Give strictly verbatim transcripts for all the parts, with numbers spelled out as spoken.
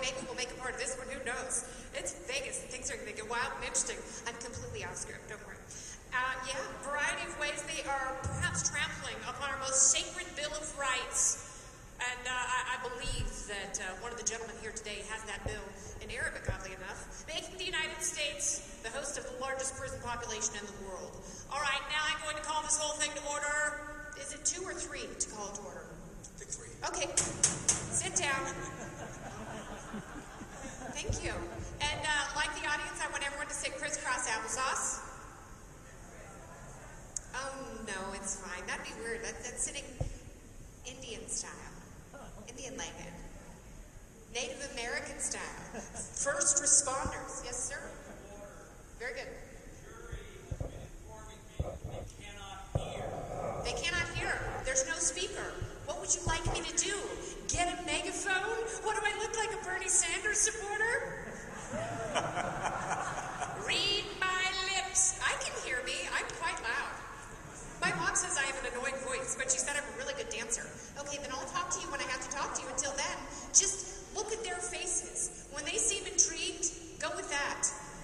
maybe we'll make a part of this one, who knows? It's Vegas, things are going to get wild and interesting. I'm completely off script, don't worry. Uh, yeah, variety of ways they are perhaps trampling upon our most sacred Bill of Rights. And uh, I, I believe that uh, one of the gentlemen here today has that bill in Arabic, oddly enough, making the United States the host of the largest prison population in the world. All right, now I'm going to call this whole thing to order. Is it two or three to call to order? I think three. Okay, sit down. Thank you. And uh, like the audience, I want everyone to say crisscross applesauce. Oh, no, it's fine. That'd be weird. That, that's sitting Indian style. Indian legged. Native American style. First responders. Yes, sir. Very good. They cannot hear. There's no speaker. What would you like me to do? Get a megaphone? What do I look like, a Bernie Sanders supporter? Read my lips. I can hear me. I'm quite loud. My mom says I have an annoying voice, but she said I'm a really good dancer. Okay, then I'll talk to you when I have to talk to you. Until then, just look at their faces. When they seem intrigued, go with that.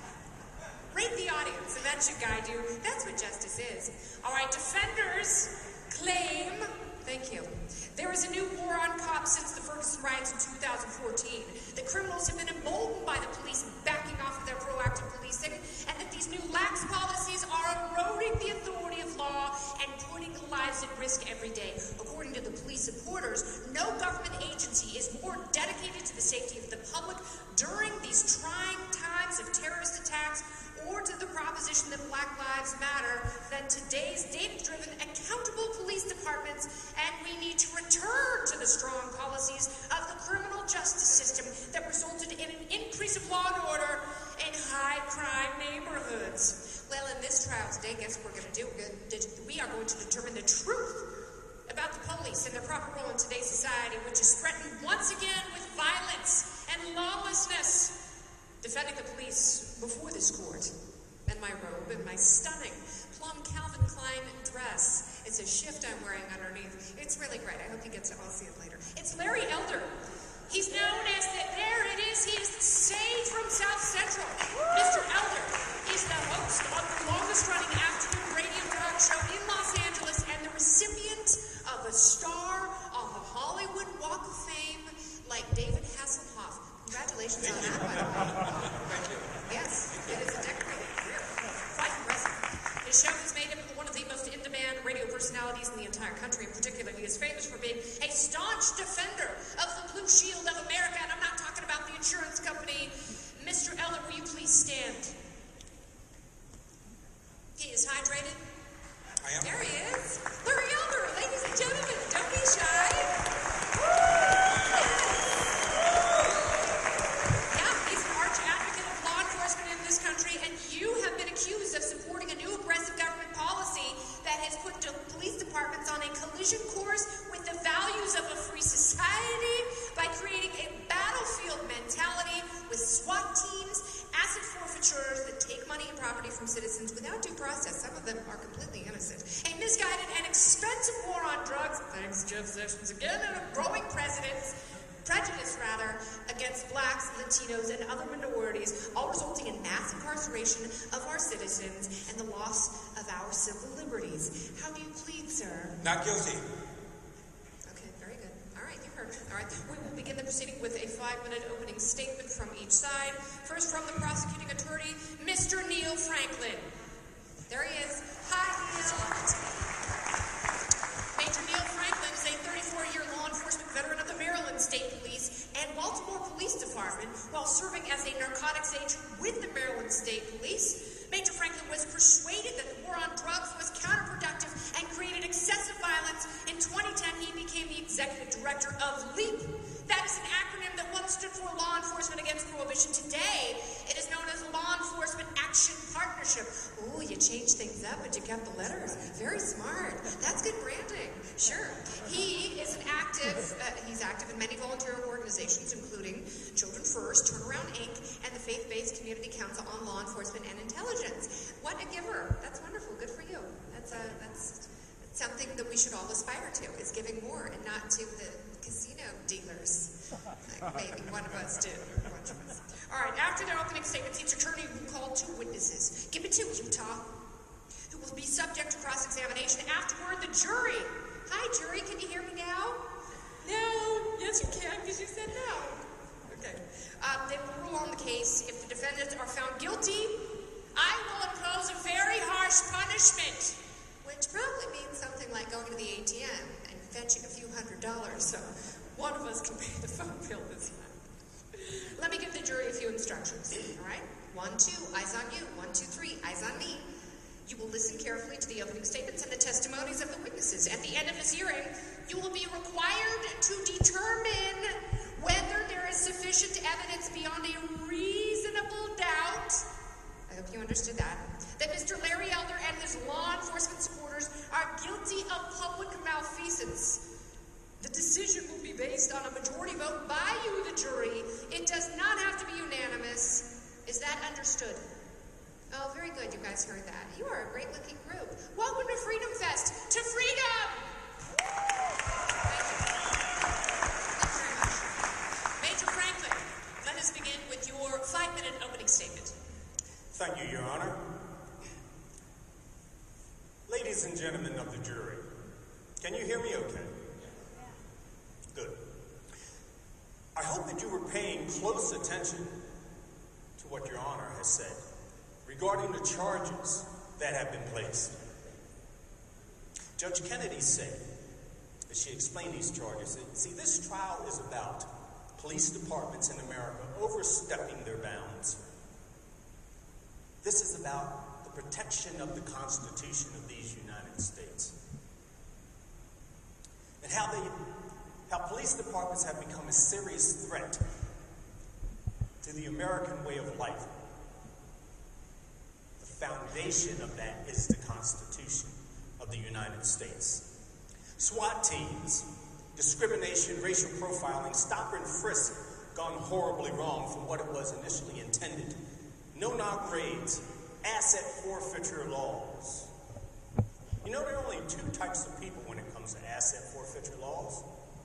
Rate the audience, and that should guide you. That's what justice is. All right, defenders claim, thank you, there is a new war on cops since the Ferguson riots in two thousand fourteen. The criminals have been emboldened by the police backing off of their proactive policing, and that these new lax policies are eroding the authority of law and putting lives at risk every day. According to the police supporters, no government agency is more dedicated to the safety of the public during these trying times of terrorist attacks or to the proposition that Black Lives Matter than today's data-driven, accountable police departments, and we need to return to the strong policies of the criminal justice system that resulted in an increase of law and order in high-crime neighborhoods. Well, in this trial today, guess what we're going to do? We are going to determine the truth about the police and their proper role in today's society, which is threatened once again with violence and lawlessness. Defending the police before this court, and my robe, and my stunning plum Calvin Klein dress. It's a shift I'm wearing underneath. It's really great. I hope you get to, I'll see it later. It's Larry Elder. He's known as the, there it is, he is the sage from South Central. Mister Elder. He's the host of the longest running afternoon radio talk show in Los Angeles, and the recipient of a star on the Hollywood Walk of Fame, like David Hasselhoff. Congratulations on that, by the way. Thank you. Yes, it is a decorated career. Quite impressive. His show has made him one of the most in-demand radio personalities in the entire country. In particular, he is famous for being a staunch defender of the Blue Shield of America, and I'm not talking about the insurance company. Mister Elder, will you please stand? He is hydrated. I am. There he is. Larry Elder, ladies and gentlemen, don't be shy. And you have been accused of supporting a new aggressive government policy that has put police departments on a collision course with the values of a free society by creating a battlefield mentality with SWAT teams, asset forfeitures that take money and property from citizens without due process. Some of them are completely innocent. A misguided and expensive war on drugs, thanks Jeff Sessions again, and a growing president's prejudice, rather, against blacks, Latinos, and other minorities, all resulting in mass incarceration of our citizens and the loss of our civil liberties. How do you plead, sir? Not guilty. Okay, very good. All right, you heard. All right, we will begin the proceeding with a five-minute opening statement from each side. First, from the prosecuting attorney, Mister Neil Franklin. There he is. Hi, Neil. Major Neil Franklin is a thirty-four-year law enforcement veteran of the Maryland State Police and Baltimore Police Department while serving as a narcotics agent with the Maryland State Police. Major Franklin was persuaded that the war on drugs was counterproductive and created excessive violence. In twenty ten, he became the executive director of LEAP. That is an acronym that once stood for Law Enforcement Against Prohibition. Today, it is known as Law Enforcement Action Partnership. Ooh, you changed things up, but you kept the letters. Very smart. That's good branding. Sure. He is an active, uh, he's active in many volunteer organizations, including Children First, Turnaround Incorporated, and the Faith-Based Community Council on Law Enforcement and Intelligence. What a giver. That's wonderful. Good for you. That's, uh, that's something that we should all aspire to, is giving more and not to the casino dealers. Like maybe one of us did. A bunch of us. All right, after the opening statements, each attorney will call two witnesses. Give me two, Utah, who will be subject to cross-examination. Afterward, the jury. Hi, jury, can you hear me now? No. Yes, you can, because you said no. Okay. Uh, they will rule on the case. If the defendants are found guilty, I will impose a very harsh punishment, which probably means something like going to the A T M and fetching a few hundred dollars, so one of us can pay the phone bill this time. Let me give the jury a few instructions, all right? One, two, eyes on you. One, two, three, eyes on me. You will listen carefully to the opening statements and the testimonies of the witnesses. At the end of this hearing, you will be required to determine whether there is sufficient evidence beyond a reasonable doubt, I hope you understood that, that Mister Larry Elder and his law enforcement supporters are guilty of public malfeasance. The decision will be based on a majority vote by you, the jury. It does not have to be unanimous. Is that understood? Oh, very good. You guys heard that. You are a great-looking group. Welcome to Freedom Fest. To freedom! Thank you. Thank you very much. Major Franklin, let us begin with your five-minute opening statement. Thank you, Your Honor. Ladies and gentlemen of the jury, can you hear me okay? Good. I hope that you were paying close attention to what Your Honor has said regarding the charges that have been placed. Judge Kennedy said, as she explained these charges, that, see, this trial is about police departments in America overstepping their bounds. This is about the protection of the Constitution of these United States. And how they, how police departments have become a serious threat to the American way of life. The foundation of that is the Constitution of the United States. SWAT teams, discrimination, racial profiling, stop and frisk gone horribly wrong from what it was initially intended. No-knock raids, asset forfeiture laws. You know, there are only two types of people when it comes to asset forfeiture laws.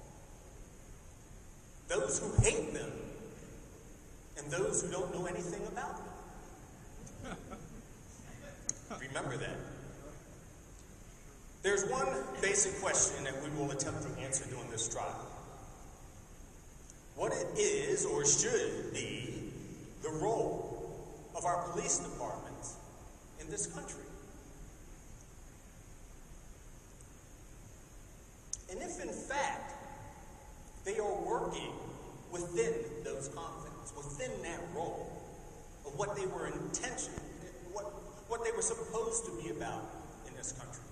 Those who hate them and those who don't know anything about them. Remember that. There's one basic question that we will attempt to answer during this trial. What it is or should be the role of our police departments in this country. And if in fact they are working within those confines, within that role of what they were intention, what, what they were supposed to be about in this country.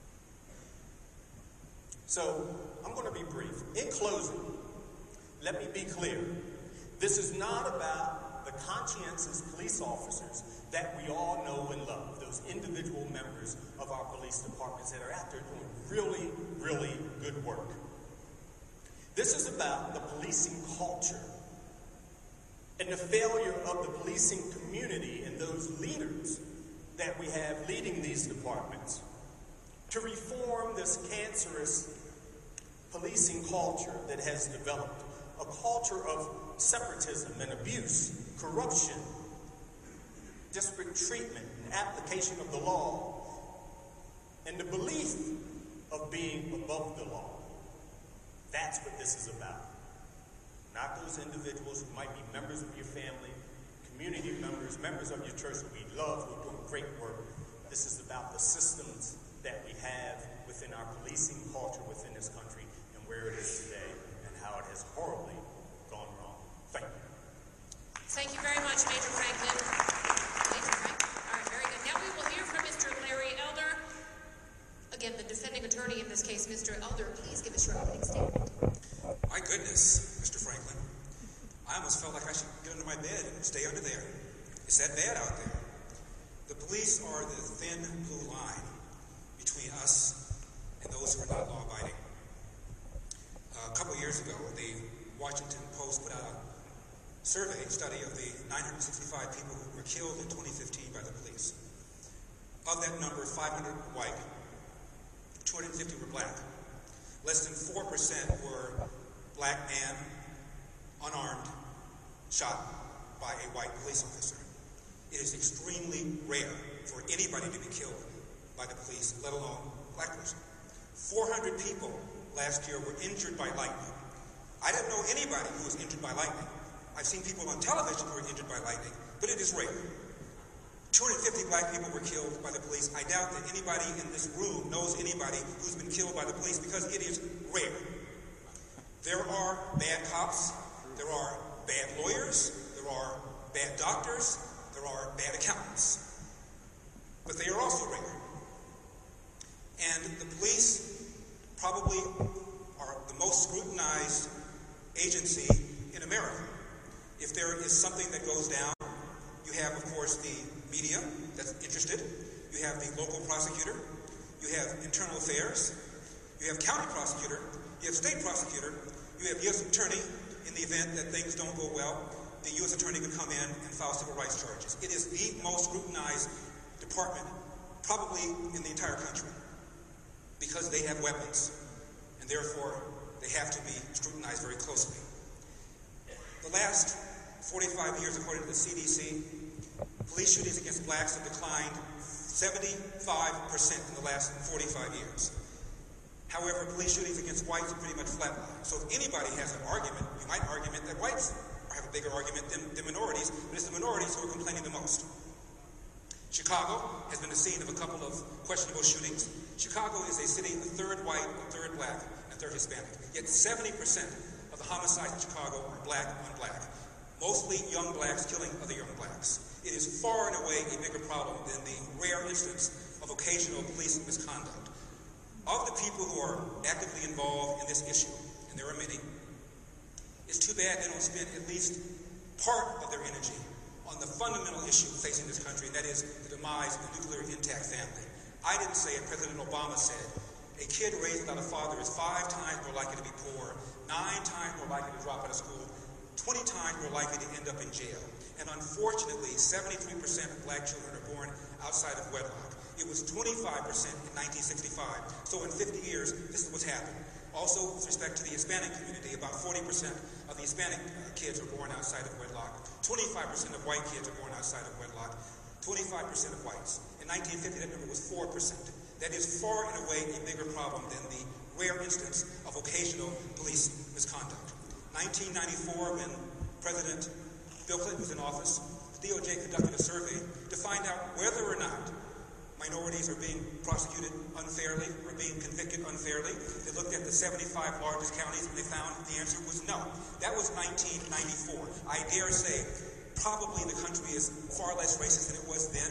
So, I'm going to be brief. In closing, let me be clear. This is not about the conscientious police officers that we all know and love, those individual members of our police departments that are out there doing really, really good work. This is about the policing culture and the failure of the policing community and those leaders that we have leading these departments to reform this cancerous policing culture that has developed, a culture of separatism and abuse, corruption, disparate treatment and application of the law, and the belief of being above the law. That's what this is about. Not those individuals who might be members of your family, community members, members of your church that we love, who are doing great work. This is about the systems that we have within our policing culture within this country and where it is today and how it has horribly gone wrong. Thank you. Thank you very much, Major Franklin. Major Franklin. All right, very good. Now we will hear from Mister Larry Elder. Again, the defending attorney in this case, Mister Elder, please give us your opening statement. My goodness, Mister Franklin. I almost felt like I should get under my bed and stay under there. It's that bad out there. The police are the thin blue line between us and those who are not law-abiding. Uh, a couple of years ago, the Washington Post put out a survey study of the nine hundred sixty-five people who were killed in twenty fifteen by the police. Of that number, five hundred were white, two hundred fifty were black. Less than four percent were black man, unarmed, shot by a white police officer. It is extremely rare for anybody to be killed by the police, let alone a black person. four hundred people last year were injured by lightning. I didn't know anybody who was injured by lightning. I've seen people on television who were injured by lightning, but it is rare. two hundred fifty black people were killed by the police. I doubt that anybody in this room knows anybody who's been killed by the police because it is rare. There are bad cops, there are bad lawyers, there are bad doctors, there are bad accountants. But they are also rare. And the police probably are the most scrutinized agency in America. If there is something that goes down, you have, of course, the media that's interested. You have the local prosecutor. You have internal affairs. You have county prosecutor. You have state prosecutor. You have U S attorney. In the event that things don't go well, the U S attorney can come in and file civil rights charges. It is the most scrutinized department probably in the entire country because they have weapons, and therefore they have to be scrutinized very closely. The last forty-five years, according to the C D C, police shootings against blacks have declined seventy-five percent in the last forty-five years. However, police shootings against whites are pretty much flatlined. So if anybody has an argument, you might argue that whites have a bigger argument than, than minorities, but it's the minorities who are complaining the most. Chicago has been the scene of a couple of questionable shootings. Chicago is a city, a third white, a third black, and a third Hispanic. Yet seventy percent of the homicides in Chicago are black on black. Mostly young blacks killing other young blacks. It is far and away a bigger problem than the rare instance of occasional police misconduct. Of the people who are actively involved in this issue, and there are many, it's too bad they don't spend at least part of their energy on the fundamental issue facing this country, and that is the demise of the nuclear intact family. I didn't say it, President Obama said, a kid raised without a father is five times more likely to be poor, nine times more likely to drop out of school, twenty times more likely to end up in jail. And unfortunately, seventy-three percent of black children are born outside of wedlock. It was twenty-five percent in nineteen sixty-five. So in fifty years, this is what's happened. Also, with respect to the Hispanic community, about forty percent of the Hispanic uh, kids are born outside of wedlock. twenty-five percent of white kids are born outside of wedlock. twenty-five percent of whites. In nineteen fifty, that number was four percent. That is far and away a bigger problem than the rare instance of occasional police misconduct. nineteen ninety-four, when President Bill Clinton was in office, the D O J conducted a survey to find out whether or not minorities are being prosecuted unfairly or being convicted unfairly. They looked at the seventy-five largest counties and they found the answer was no. That was nineteen ninety-four. I dare say probably the country is far less racist than it was then.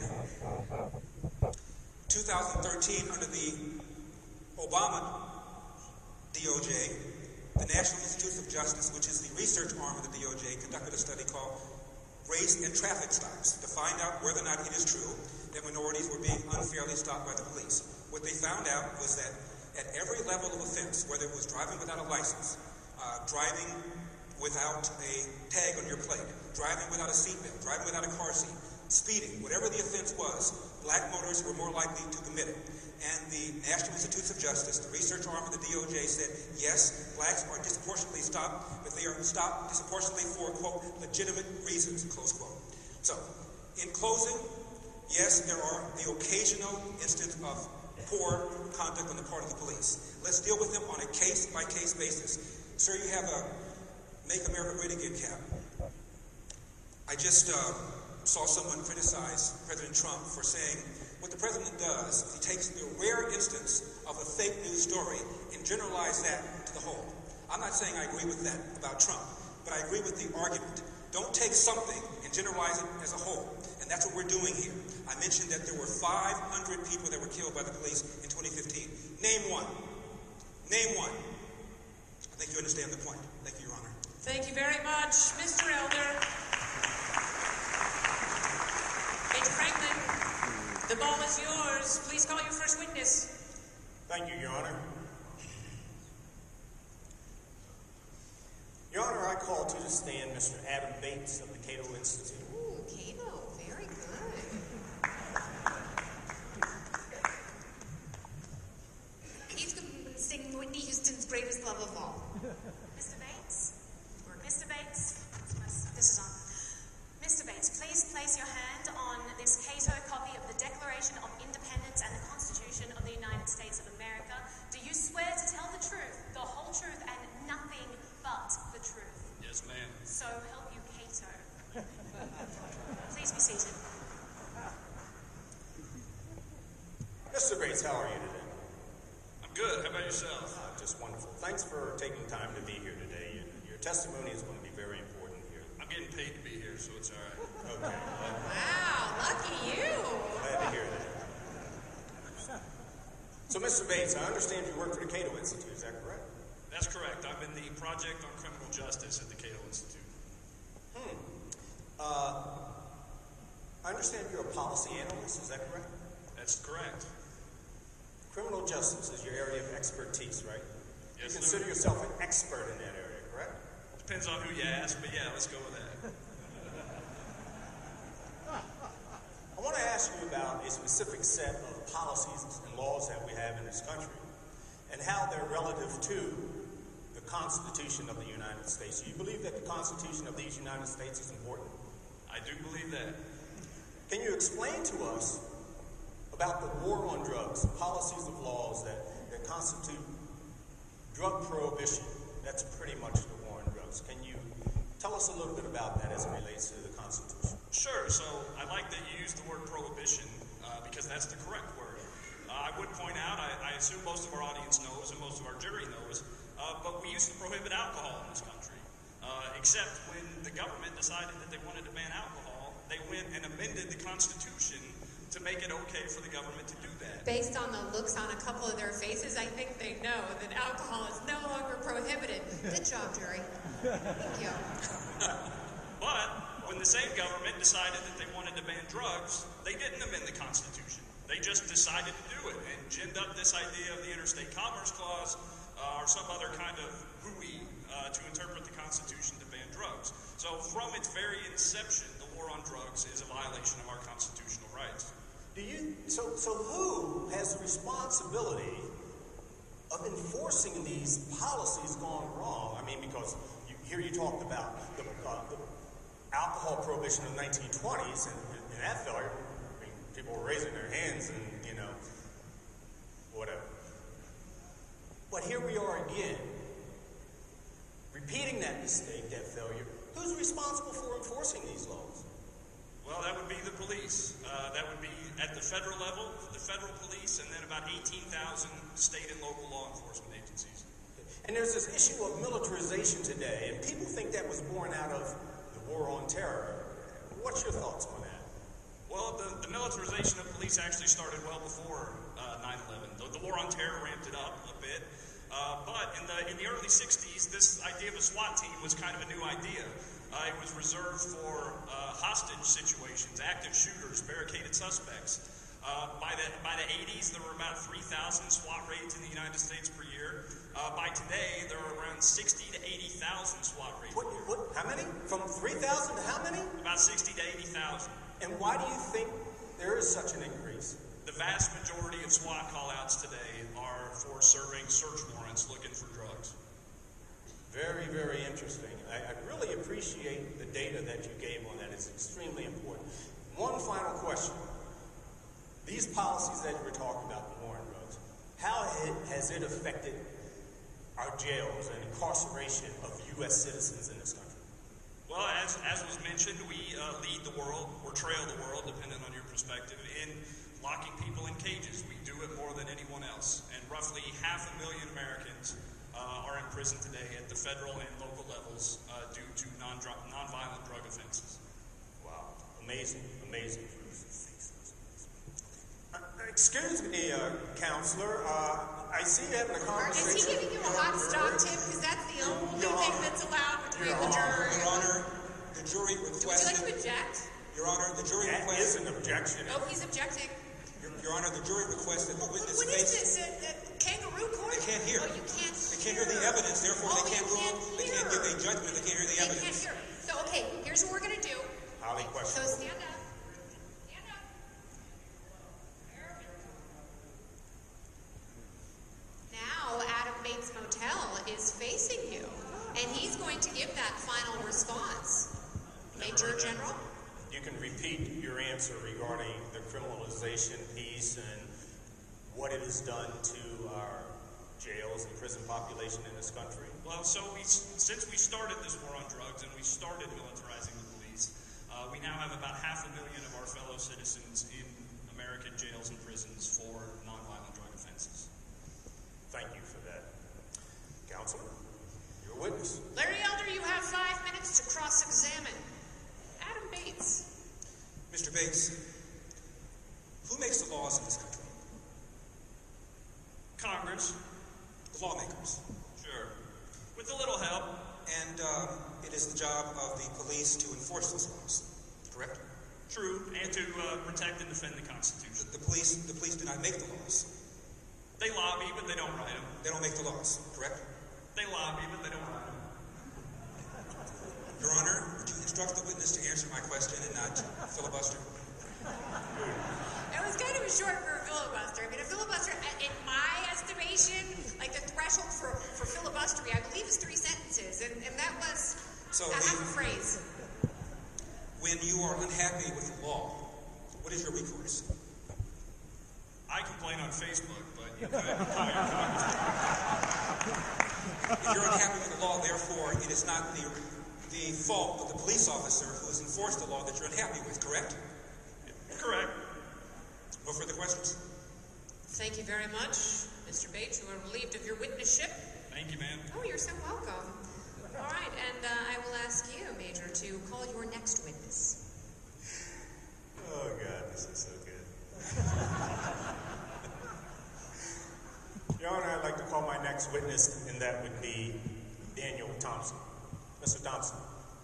twenty thirteen, under the Obama D O J, the National Institutes of Justice, which is the research arm of the D O J, conducted a study called Race and Traffic Stops to find out whether or not it is true that minorities were being unfairly stopped by the police. What they found out was that at every level of offense, whether it was driving without a license, uh, driving without a tag on your plate, driving without a seatbelt, driving without a car seat, speeding, whatever the offense was, black motorists were more likely to commit it. And the National Institutes of Justice, the research arm of the D O J, said, yes, blacks are disproportionately stopped, but they are stopped disproportionately for, quote, legitimate reasons, close quote. So, in closing, yes, there are the occasional instance of poor conduct on the part of the police. Let's deal with them on a case-by-case basis. Sir, you have a Make America Great Again cap. I just uh, saw someone criticize President Trump for saying what the president does is he takes the rare instance of a fake news story and generalize that to the whole. I'm not saying I agree with that about Trump, but I agree with the argument. Don't take something and generalize it as a whole. And that's what we're doing here. I mentioned that there were five hundred people that were killed by the police in twenty fifteen. Name one. Name one. I think you understand the point. Thank you, Your Honor. Thank you very much, Mister Elder. Major Franklin, the ball is yours. Please call your first witness. Thank you, Your Honor. Your Honor, I call to the stand Mister Adam Bates of the Cato Institute. Ooh, Cato, very good. He's going to sing Whitney Houston's Greatest Love of All. Mister Bates? testimony is going to be very important here. I'm getting paid to be here, so it's all right. Okay. Well, Wow, lucky you. glad to hear that. So, Mister Bates, I understand you work for the Cato Institute. Is that correct? That's correct. I'm in the Project on Criminal Justice at the Cato Institute. Hmm. Uh, I understand you're a policy analyst. Is that correct? That's correct. Criminal justice is your area of expertise, right? Yes, You consider sir. yourself an expert in that area, correct? Depends on who you ask, but yeah, let's go with that. I want to ask you about a specific set of policies and laws that we have in this country and how they're relative to the Constitution of the United States. Do you believe that the Constitution of these United States is important? I do believe that. Can you explain to us about the war on drugs, the policies of laws that, that constitute drug prohibition? That's pretty much the war on drugs. Can you tell us a little bit about that as it relates to the Constitution? Sure. So I like that you used the word prohibition uh, because that's the correct word. Uh, I would point out, I, I assume most of our audience knows and most of our jury knows, uh, but we used to prohibit alcohol in this country. Uh, except when the government decided that they wanted to ban alcohol, they went and amended the Constitution to make it okay for the government to do that. Based on the looks on a couple of their faces, I think they know that alcohol is no longer prohibited. Good job, jury. Thank you. But when the same government decided that they wanted to ban drugs, they didn't amend the Constitution. They just decided to do it and ginned up this idea of the Interstate Commerce Clause uh, or some other kind of hooey uh, to interpret the Constitution to ban drugs. So from its very inception, the war on drugs is a violation of our constitutional rights. Do you so so who has the responsibility of enforcing these policies gone wrong? I mean, because you, here you talked about the, uh, the alcohol prohibition of the nineteen twenties and, and that failure. I mean, people were raising their hands and you know whatever. But here we are again, repeating that mistake, that failure. Who's responsible for enforcing these laws? Well, that would be the police. Uh, that would be at the federal level, the federal police, and then about eighteen thousand state and local law enforcement agencies. And there's this issue of militarization today, and people think that was born out of the war on terror. What's your thoughts on that? Well, the, the militarization of police actually started well before uh, nine eleven. The, the war on terror ramped it up a bit. Uh, but in the in the early sixties, this idea of a SWAT team was kind of a new idea. Uh, it was reserved for uh, hostage situations, active shooters, barricaded suspects. Uh, by the by the eighties, there were about three thousand SWAT raids in the United States per year. Uh, by today, there are around sixty to eighty thousand SWAT raids. What, what, how many? From three thousand to how many? About sixty to eighty thousand. And why do you think there is such an increase? The vast majority of SWAT call-outs today are for serving search warrants looking for drugs. Very, very interesting. I, I really appreciate the data that you gave on that. It's extremely important. One final question. These policies that you were talking about, the war on drugs, how has it affected our jails and incarceration of U S citizens in this country? Well, as, as was mentioned, we uh, lead the world, or trail the world, depending on your perspective, in locking people in cages. We do it more than anyone else. And roughly half a million Americans uh, are in prison today at the federal and local levels uh, due to non nonviolent drug offenses. Wow. Amazing, amazing. Uh, excuse me, uh, counselor. Uh, I see you having a conversation. Is he giving you a hot stock tip? Because that's the only Your thing Honor. that's allowed between Your the Honor. jury. Your Honor, the jury Would you like to requested. object? Your Honor, the jury That is requested. an objection. Oh, he's objecting. Your, Your Honor, the jury requested the What, witness what is face. this? A, a kangaroo court? They can't hear. Oh, you can't They can't hear the evidence, therefore oh, they can't you rule. can't They can't hear. give a judgment. They can't hear the They evidence. can't hear. So, okay, here's what we're going to do. Highly So questionable. stand up. Stand up. Now, Adam Bates Motel is facing you, and he's going to give that final response. Major General? You can repeat your answer regarding the criminalization piece and what it has done to our jails and prison population in this country. Well, so we, since we started this war on drugs and we started militarizing the police, uh, we now have about half a million of our fellow citizens in American jails and prisons for nonviolent drug offenses. Thank you for that. Counselor, you're The witness. Larry Elder, you have five minutes to cross-examine Adam Bates. Mister Bates, who makes the laws in this country? Congress. The lawmakers. Sure. With a little help. And um, it is the job of the police to enforce those laws, correct? True. And to uh, protect and defend the Constitution. The, the police the police do not make the laws. They lobby, but they don't write them. They don't make the laws, correct? They lobby, but they don't write them. Your Honor, would you instruct the witness to answer my question and not filibuster? It was kind of a short for a filibuster. I mean, a filibuster, in my estimation, like the threshold for, for filibustery, I believe is three sentences, and, and that was So a half the- a phrase. When you are unhappy with the law, what is your recourse? I complain on Facebook, but you could call your Congress. If you're unhappy with the law, therefore, it is not the the fault of the police officer who has enforced the law that you're unhappy with, correct? Correct. No further questions? Thank you very much, Mister Bates. You are relieved of your witnessship. Thank you, ma'am. Oh, you're so welcome. All right, and uh, I will ask you, Major, to call your next witness. Oh, God, this is so good. Your Honor, I'd like to call my next witness, and that would be Daniel Thompson. Mister Thompson.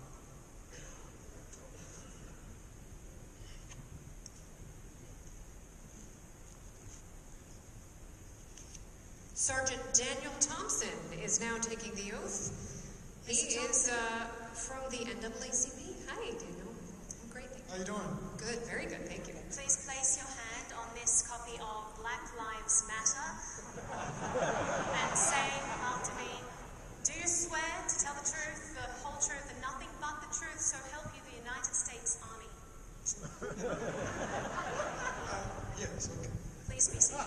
Sergeant Daniel Thompson is now taking the oath. He is uh, from the N double A C P. Hi, Daniel. I'm great. Thank How you doing? Good, very good. Thank you. Please place your hand on this copy of Black Lives Matter and say after me, do you swear to tell the truth, the whole truth, and nothing but the truth, so help you the United States Army? Uh, yes, okay. Please be seated.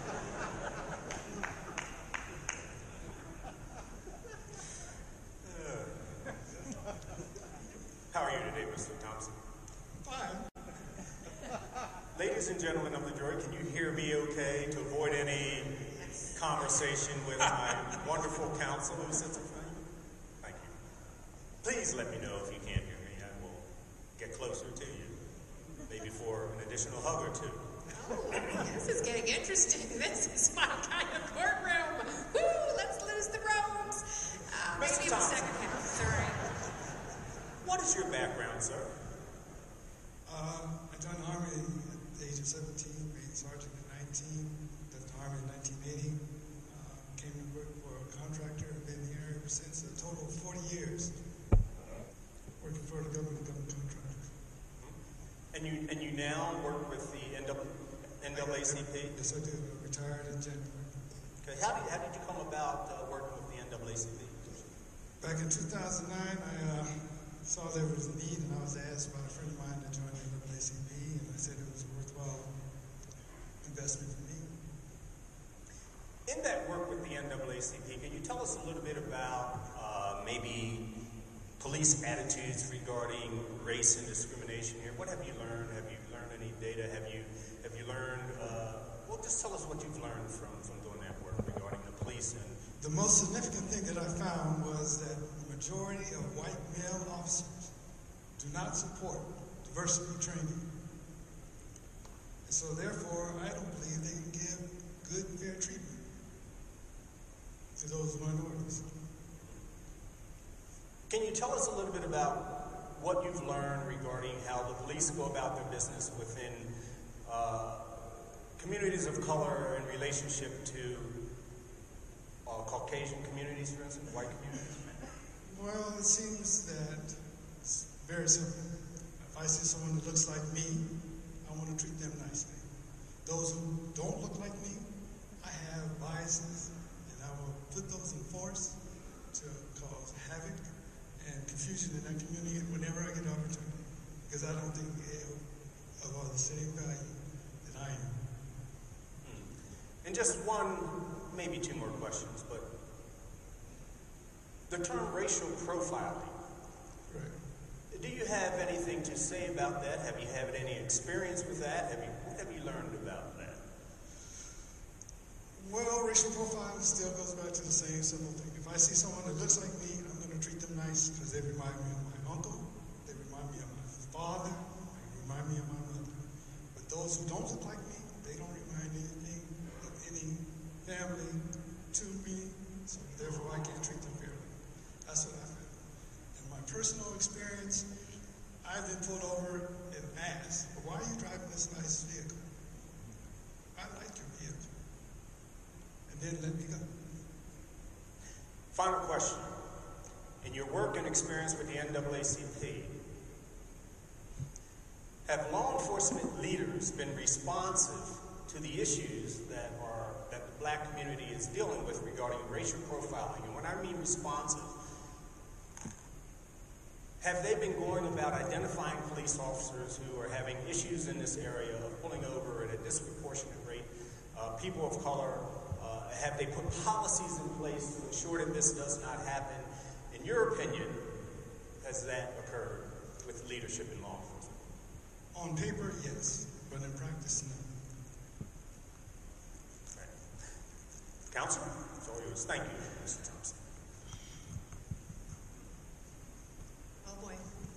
How are you today, Mister Thompson? Fine. Ladies and gentlemen of the jury, can you hear me okay to avoid any conversation with my wonderful counsel who sits in front of you? Thank you. Please let me know if you can't hear me. I will get closer to you, maybe for an additional hug or two. Oh, this is getting interesting. This is my kind of courtroom. Woo, let's lose the robes. Uh, Mister maybe the Thompson. second half. Sorry. What is your background, sir? Uh, I joined the Army at the age of seventeen, made sergeant at nineteen, left the Army in nineteen eighty, uh, came to work for a contractor, and been here ever since, a total of forty years, working for the government, government contractors. And you and you now work with the N double A C P? Yes, I do. I retired in January. Okay. How did, how did you come about uh, working with the N double A C P? Back in two thousand nine, I uh, saw there was a need, and I was asked by a friend of mine to join the N double A C P, and I said it was a worthwhile investment for me. In that work with the N double A C P, can you tell us a little bit about uh, maybe police attitudes regarding race and discrimination here? What have you learned? Have you learned any data? Have you have you learned? Uh, well, just tell us what you've learned from from doing that work regarding the police. And The most significant thing that I found was that the majority of white male officers do not support diversity training. And so therefore, I don't believe they can give good and fair treatment to those minorities. can you tell us a little bit about what you've learned regarding how the police go about their business within uh, communities of color in relationship to uh, Caucasian communities, for instance, white communities? Well, it seems that it's very simple. If I see someone that looks like me, I want to treat them nicely. Those who don't look like me, I have biases, and I will put those in force to cause havoc and confusion in that community whenever I get an opportunity, because I don't think they are of the same value that I am. And just one, maybe two more questions, but the term racial profiling, Correct. do you have anything to say about that? Have you had any experience with that? Have you, what have you learned about that? Well, racial profiling still goes back to the same simple thing. If if I see someone that looks like me, I'm going to treat them nice because they remind me of my uncle, they remind me of my father, they remind me of my mother. But those who don't look like me, they don't remind anything of any family to me, so therefore I can't treat them fairly. That's what I feel. In my personal experience, I've been pulled over and asked, well, why are you driving this nice vehicle? I like your vehicle. And then let me go. Final question. In your work and experience with the N double A C P, have law enforcement leaders been responsive to the issues that are that the black community is dealing with regarding racial profiling? And when I mean responsive, have they been going about identifying police officers who are having issues in this area of pulling over at a disproportionate rate, uh, people of color? Uh, have they put policies in place to ensure that this does not happen? In your opinion, has that occurred with leadership in law enforcement? On paper, yes, but in practice, no. Right. Counselor, it's all yours. Thank you, Mister Thompson. Oh boy.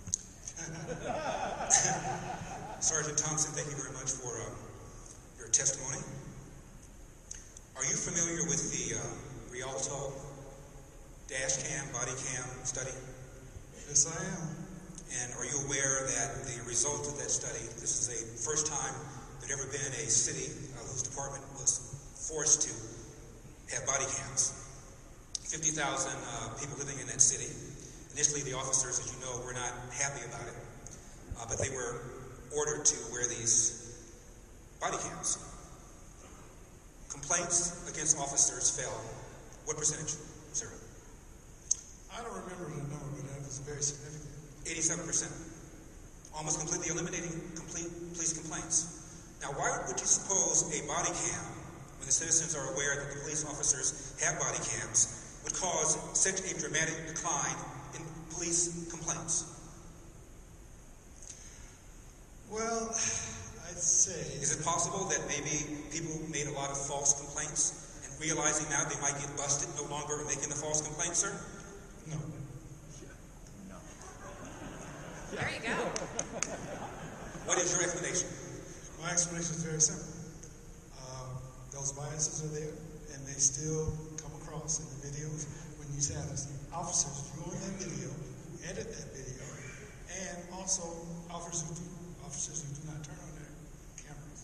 Sergeant Thompson, thank you very much for uh, your testimony. Are you familiar with the uh, Rialto dash cam, body cam study? Yes, I am. And are you aware that the result of that study, this is a first time there'd ever been a city uh, whose department was forced to have body cams. fifty thousand uh, people living in that city. Initially, the officers, as you know, were not happy about it, uh, but they were ordered to wear these body cams. Complaints against officers fell. What percentage, sir? I don't remember the number, but that was very significant. eighty-seven percent. Almost completely eliminating complete police complaints. Now, why would you suppose a body cam, when the citizens are aware that the police officers have body cams, would cause such a dramatic decline in police complaints? Well, I'd say... Is it possible that maybe people made a lot of false complaints and realizing now they might get busted no longer making the false complaints, sir? No. There you go. What is your explanation? My explanation is very simple. Uh, those biases are there, and they still come across in the videos when you have officers viewing that video, who edit that video, and also officers who do, officers who do not turn on their cameras.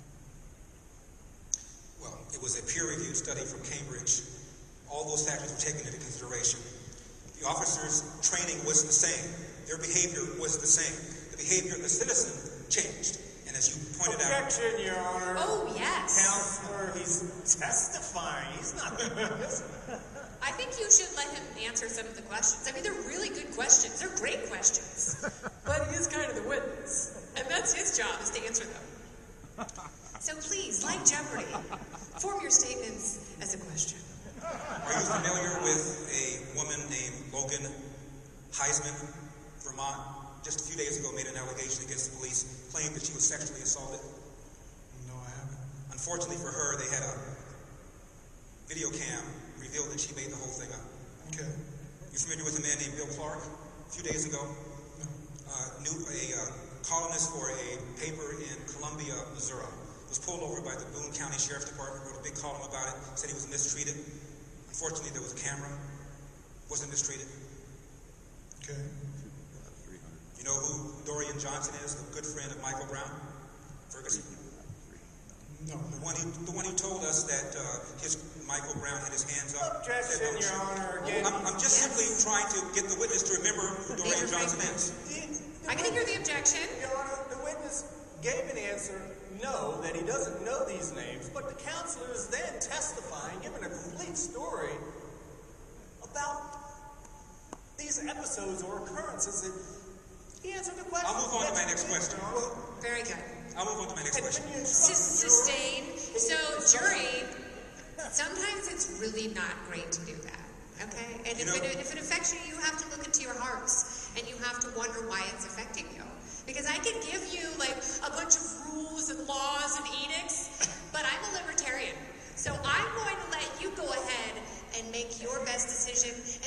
Well, it was a peer-reviewed study from Cambridge. All those factors were taken into consideration. The officers' training was the same. Their behavior was the same. The behavior of the citizen changed. And as you pointed Objection, out... Your Honor. Oh, yes. Counselor, he's testifying. He's not witness. I think you should let him answer some of the questions. I mean, they're really good questions. They're great questions. But he is kind of the witness. And that's his job, is to answer them. So please, like Jeopardy, form your statements as a question. Are you familiar with a woman named Logan Heisman, Vermont? Just a few days ago made an allegation against the police, claimed that she was sexually assaulted. No, I haven't. Unfortunately for her, they had a video cam revealed that she made the whole thing up. Okay. You familiar with a man named Bill Clark? A few days ago, No. uh, new, a uh, columnist for a paper in Columbia, Missouri, was pulled over by the Boone County Sheriff's Department, wrote a big column about it, said he was mistreated. Unfortunately, there was a camera, wasn't mistreated. Okay. You know who Dorian Johnson is, the good friend of Michael Brown? Ferguson? No. The one who, the one who told us that uh, his Michael Brown had his hands up. Objection, said, no, Your sure. Honor. Again, I'm, I'm just Yes. simply trying to get the witness to remember who Dorian Major Johnson Franklin. is. the I can hear the objection. Your Honor, the witness gave an answer, no, that he doesn't know these names, but the counselor is then testifying, giving a complete story about these episodes or occurrences that he answered the question. I'll move on to my next question. Very good. I'll move on to my next question. Sus- Sustain. So, jury, sometimes it's really not great to do that. Okay? And You if, know- it, if it affects you, you have to look into your hearts. And you have to wonder why it's affecting you. Because I can give you, like, a bunch of rules and laws and edicts, but I'm a libertarian. So I'm going to let you go ahead and make your best decision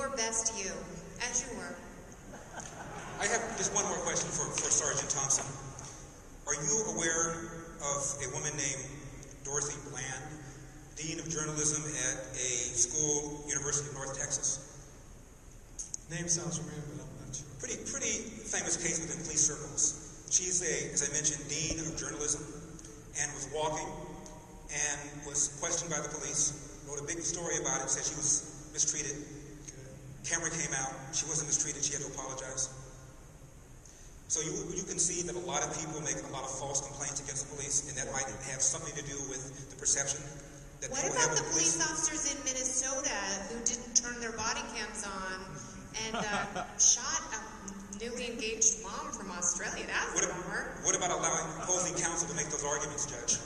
your best you, as you were. I have just one more question for, for Sergeant Thompson. Are you aware of a woman named Dorothy Bland, Dean of Journalism at a school, University of North Texas? Name sounds familiar, but I'm not sure. Pretty, pretty famous case within police circles. She's a, as I mentioned, Dean of Journalism, and was walking and was questioned by the police, wrote a big story about it, said she was mistreated. Okay. Camera came out, she wasn't mistreated, she had to apologize. So you, you can see that a lot of people make a lot of false complaints against the police, and that might have something to do with the perception that What people about have the of police officers in Minnesota who didn't turn their body cams on and uh, shot a newly engaged mom from Australia? That's What, a bummer. what about allowing opposing counsel to make those arguments, Judge?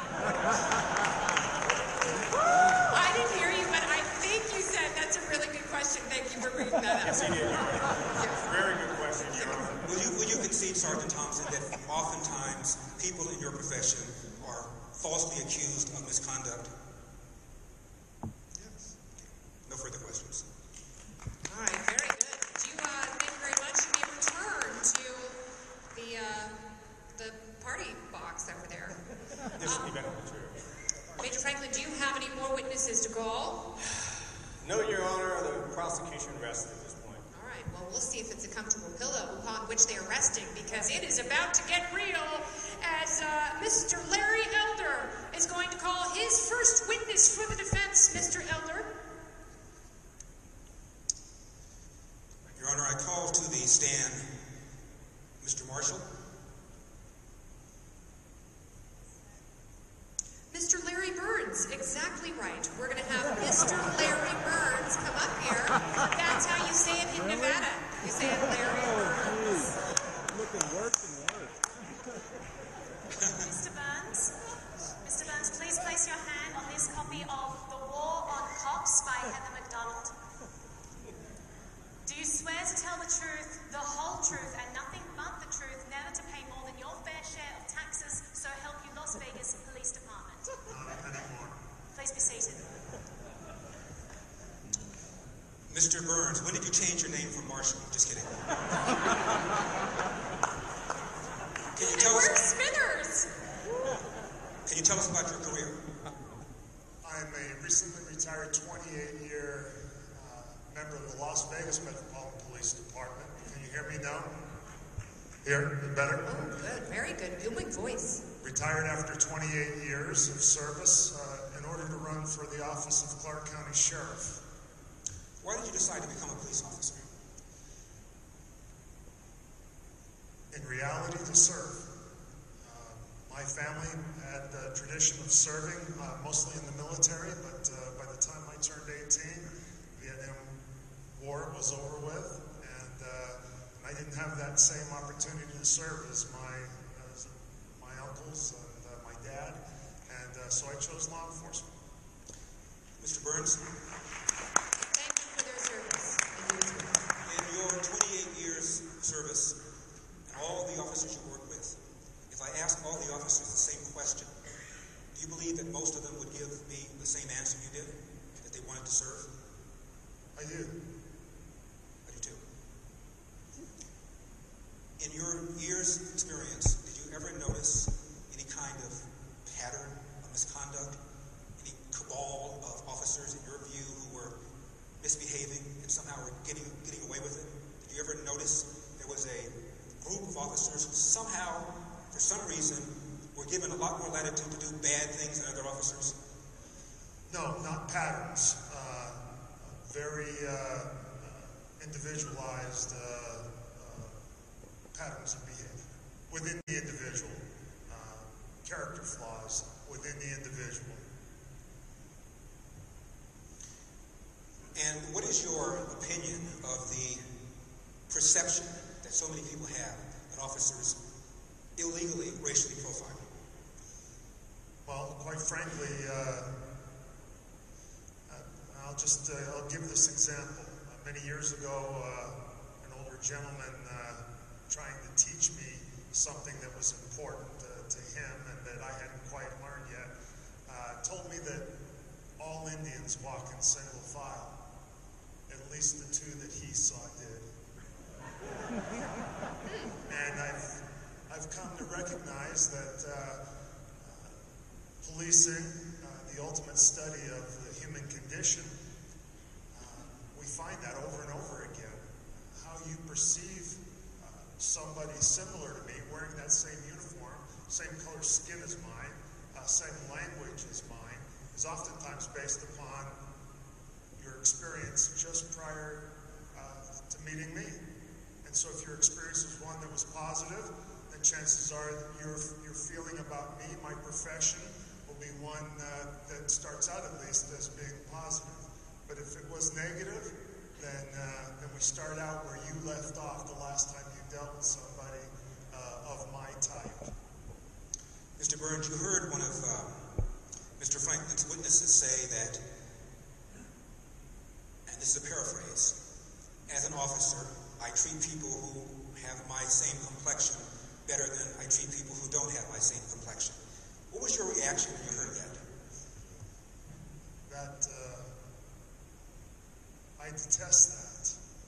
I didn't hear you, but I think you said that's a really good question. Thank you for bringing that up. Yes, he did. Very good question, Your Honor. Will you, will you concede, Sergeant Thompson, that oftentimes people in your profession are falsely accused of misconduct? Yes. No further questions. All right, very good. Do you, uh, thank you very much. You may return to the, uh, the party box over there. This will be better than true. Major Franklin, do you have any more witnesses to call? No, Your Honor. The prosecution rested at this point. All right, well, we'll see if it's a comfortable pillow upon which they are resting, because it is about to get real as uh, Mister Larry Elder is going to call his first witness for the defense. Mister Elder. Your Honor, I call to the stand Mister Marshall. Mister Larry Burns, exactly right. We're going to have Mister Larry Burns come up here. That's how you say it in Nevada. You say it Larry Burns. Looking worse and worse. Mister Burns, Mister Burns, please place your hand on this copy of The War on Cops by Heather MacDonald. Do you swear to tell the truth, the whole truth, and nothing but the truth, never to pay more than your fair share of taxes, so help you Las Vegas Police Department? Not anymore. Please be seated. Mister Burns, when did you change your name from Marshall? Just kidding. Can you And tell where's us? Smithers? Can you tell us about your career? I'm a recently retired twenty-eight year uh, member of the Las Vegas Metropolitan Police Department. Can you hear me now? Here? Better? Oh, good. Very good. Booming voice. Retired after twenty-eight years of service uh, in order to run for the office of Clark County Sheriff. Why did you decide to become a police officer? In reality, to serve. Uh, my family had a tradition of serving, uh, mostly in the military, but uh, by the time I turned eighteen, Vietnam War was over with, and, uh, and I didn't have that same opportunity to serve as my, as my uncles and uh, my dad, and uh, so I chose law enforcement. Mister Burns, Thank you for their service. And you as well. in your twenty-eight years of service, and all the officers you work with, if I ask all the officers the same question, do you believe that most of them would give me the same answer you did, that they wanted to serve? I do. I do too. In your years' experience, did you ever notice any kind of pattern of misconduct, any cabal of officers in your view who were misbehaving and somehow were getting getting away with it? Did you ever notice there was a group of officers who somehow, for some reason, were given a lot more latitude to do bad things than other officers? No, not patterns. Uh, very uh, uh, individualized uh, uh, patterns of behavior within the individual, uh, character flaws within the individual. And what is your opinion of the perception that so many people have that officers illegally racially profile? Well, quite frankly, uh, I'll just uh, I'll give this example. Uh, many years ago, uh, an older gentleman uh, trying to teach me something that was important uh, to him and that I hadn't quite learned yet, uh, told me that all Indians walk in single file. At least the two that he saw did. And I've, I've come to recognize that uh, uh, policing, uh, the ultimate study of the human condition, uh, we find that over and over again. How you perceive uh, somebody similar to me wearing that same uniform, same color skin as mine, uh, same language as mine, is oftentimes based upon your experience just prior uh, to meeting me. And so if your experience is one that was positive, then chances are that your, your feeling about me, my profession, will be one uh, that starts out at least as being positive. But if it was negative, then, uh, then we start out where you left off the last time you dealt with somebody uh, of my type. Mister Burns, you heard one of uh, Mister Franklin's witnesses say that, and this is a paraphrase, as an officer, I treat people who have my same complexion better than I treat people who don't have my same complexion. What was your reaction when you heard that? That, uh, I detest that.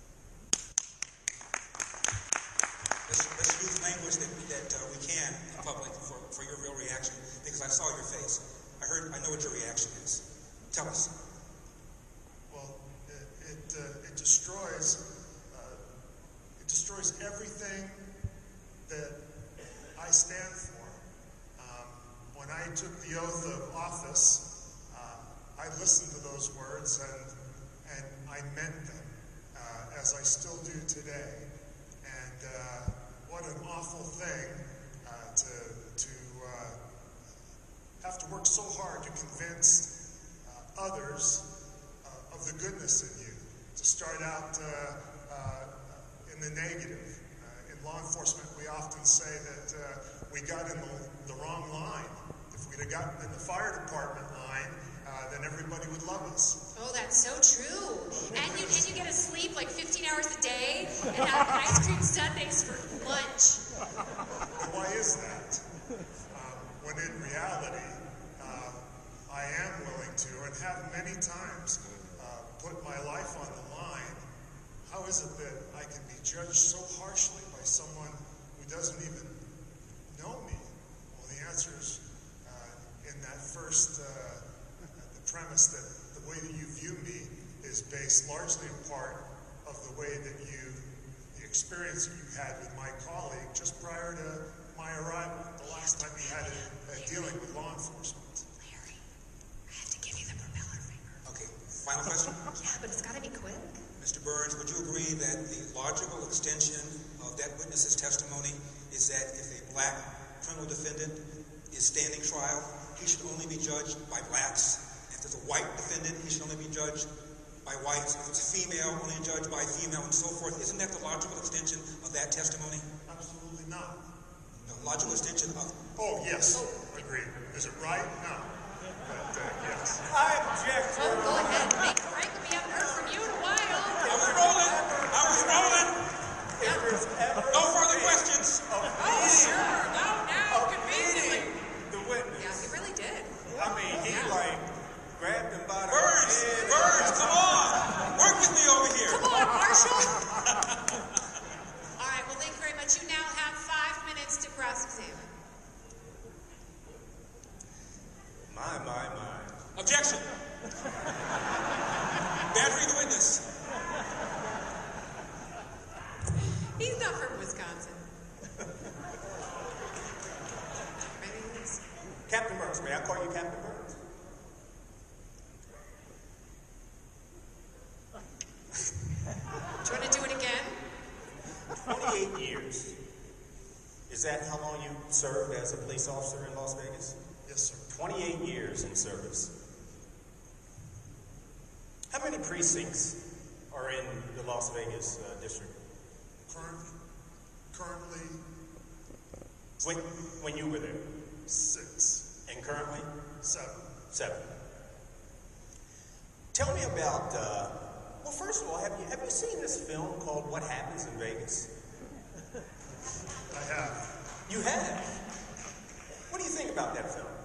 Let's, let's use language that, that uh, we can in public for, for your real reaction, because I saw your face. I heard, I know what your reaction is. Tell us. Well, it, it, uh, it destroys It destroys everything that I stand for. Um, when I took the oath of office, uh, I listened to those words and, and I meant them, uh, as I still do today. And uh, what an awful thing uh, to, to uh, have to work so hard to convince uh, others uh, of the goodness in you. To start out uh, uh, in the negative. Uh, in law enforcement, we often say that uh, we got in the, the wrong line. If we'd have gotten in the fire department line, uh, then everybody would love us. Oh, that's so true. And you, and you get to sleep like fifteen hours a day and have ice cream sundaes for lunch. And why is that? Um, when in reality, uh, I am willing to, and have many times, uh, put my life on the line. How is it that I can be judged so harshly by someone who doesn't even know me? Well, the answer is uh, in that first, uh, the premise that the way that you view me is based largely in part of the way that you, the experience that you had with my colleague just prior to my arrival, the last time you had it uh, dealing with law enforcement. Larry, I have to give you the propeller finger. Okay, final question? Yeah, but it's got to be quick. Mister Burns, would you agree that the logical extension of that witness's testimony is that if a black criminal defendant is standing trial, he should only be judged by blacks? If there's a white defendant, he should only be judged by whites. If it's a female, only judged by female, and so forth. Isn't that the logical extension of that testimony? Absolutely not. The logical extension of... Oh, yes. Agreed. Is it right? No. But, uh, yes. I object. Oh, go ahead. Make Franklin, we haven't heard from you in a while. I was rolling! I was rolling! If there's ever No further questions! of Oh, sure. No, now, of conveniently. beating the witness. Yeah, he really did. I mean, he like grabbed him by the Burns! head. Burns, come on! Work with me over here! Come on, Marshall. All right, well, thank you very much. You now have five minutes to cross-examine. My, my, my. Objection! Battery the witness. He's not from Wisconsin. Ready, Liz? Captain Burns, may I call you Captain Burns? Do you want to do it again? twenty-eight years. Is that how long you served as a police officer in Las Vegas? Yes, sir. twenty-eight years in service. How many precincts are in the Las Vegas uh, district? Currently, currently When, when you were there? six, And currently? seven. Seven. Tell me about, uh, well, first of all, have you, have you seen this film called What Happens in Vegas? I have. You have? What do you think about that film?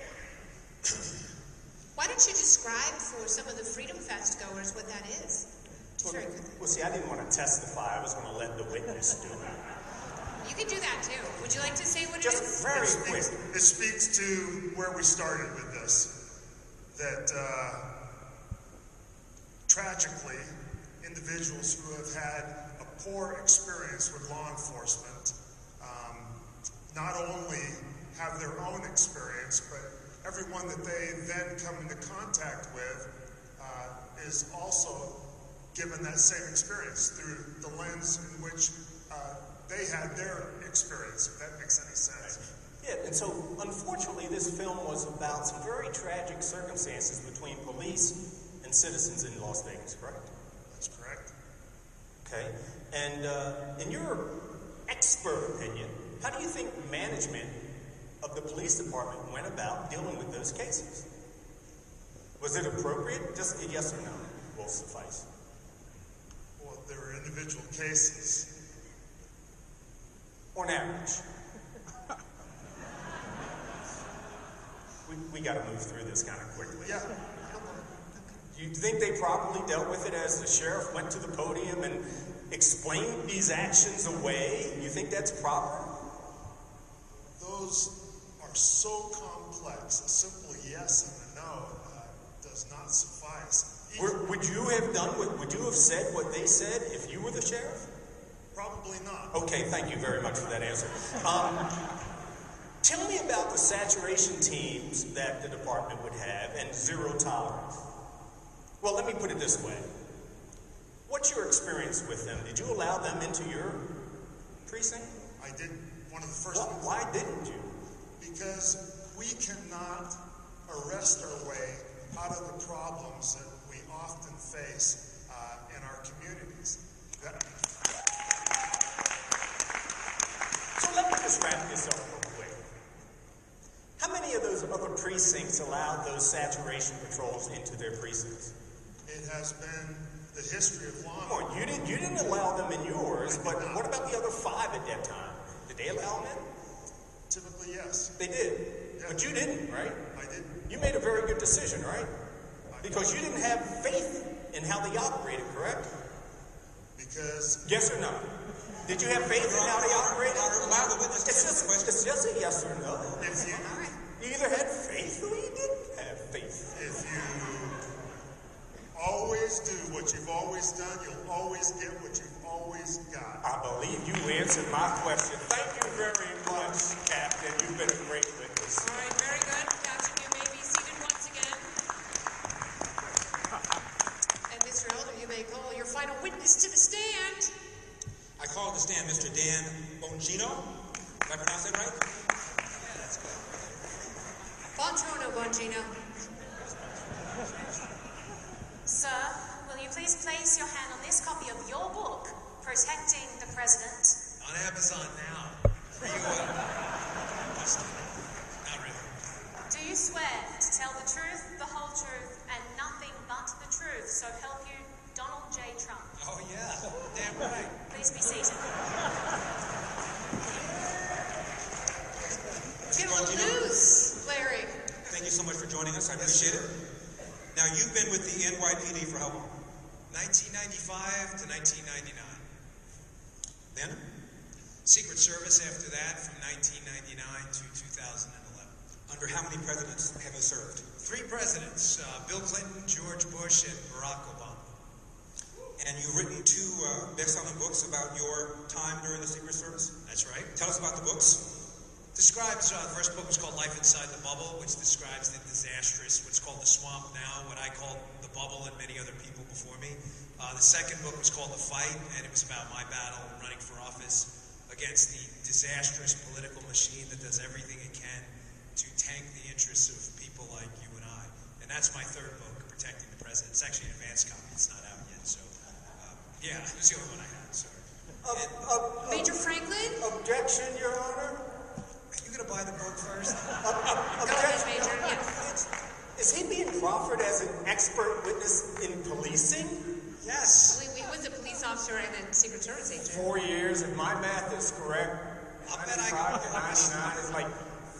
Why don't you describe for some of the Freedom Fest goers what that is? It's very good. Well, see, I didn't want to testify. I was going to let the witness do it. You can do that too. Would you like to say what it Just is? very It quick. speaks, it speaks to where we started with this. That uh, tragically, individuals who have had a poor experience with law enforcement um, not only have their own experience, but everyone that they then come into contact with uh, is also given that same experience through the lens in which uh, they had their experience, if that makes any sense. Yeah, and so unfortunately this film was about some very tragic circumstances between police and citizens in Las Vegas, correct? That's correct. Okay, and uh, in your expert opinion, how do you think management of the police department went about dealing with those cases? Was it appropriate? Just a yes or no will suffice. Well, there were individual cases. On average. we we got to move through this kind of quickly. Yeah. Do you think they properly dealt with it as the sheriff went to the podium and explained these actions away? You think that's proper? Those are so complex. A simple yes and a no uh, does not suffice. Were, would you have done what, would you have said what they said if you were the sheriff? Probably not. Okay, thank you very much for that answer. Um, tell me about the saturation teams that the department would have and zero tolerance. Well, let me put it this way. What's your experience with them? Did you allow them into your precinct? I did one of the first Well, ones. why didn't you? Because we cannot arrest our way out of the problems that we often face uh, in our communities. That, So let me just wrap this up real quick. How many of those other precincts allowed those saturation patrols into their precincts? it has been the history of law Come on, you didn't, you didn't allow them in yours, I did but not. what about the other five at that time? Did they allow them in? Typically, yes. They did. Yeah. But you didn't, right? I did. You made a very good decision, right? Because you didn't have faith in how they operated, correct? Because Yes or no? Did you have faith in how they operated? Allow the witness to It's answer the just, question. it's just a yes or no. if you You either had faith or you didn't have faith. if you always do what you've always done, you'll always get what you've always got. I believe you answered my question. Thank you very much, Captain. You've been a great witness. All right, very good. Captain, you may be seated once again. And Mister Elder, you may call your final witness to the stand. I call to stand Mister Dan Bongino. Did I pronounce that right? Bontrono, Bongino. Sir, will you please place your hand on this copy of your book, Protecting the President? On Amazon now. For you, uh, just, not really. Do you swear to tell the truth, the whole truth, and nothing but the truth, so help you Donald J. Trump? Oh, yeah. Damn right. Please be seated. Get a little loose, Larry. Thank you so much for joining us. I appreciate it. Now, you've been with the N Y P D for how long? nineteen ninety-five to nineteen ninety-nine. Then? Secret Service after that from nineteen ninety-nine to two thousand eleven. Under how many presidents have you served? Three presidents, uh, Bill Clinton, George Bush, and Barack Obama. And you've written two uh, best-selling books about your time during the Secret Service? That's right. Tell us about the books. Describes, uh, the first book was called Life Inside the Bubble, which describes the disastrous, what's called the swamp now, what I called the bubble and many other people before me. Uh, the second book was called The Fight, and it was about my battle running for office against the disastrous political machine that does everything it can to tank the interests of people like you and I. And that's my third book, Protecting the President. It's actually an advanced copy. It's not out yet, so uh, yeah, it was the only one I had, sorry. Ob- ob- ob- Major Franklin? Objection, Your Honor. Are you going to buy the book first? Go ahead, Major. Yes. Is he being proffered as an expert witness in policing? Yes. Well, he was a police officer and a Secret Service agent. Four years, if my math is correct. I'll bet I ninety-five can- to ninety-nine is like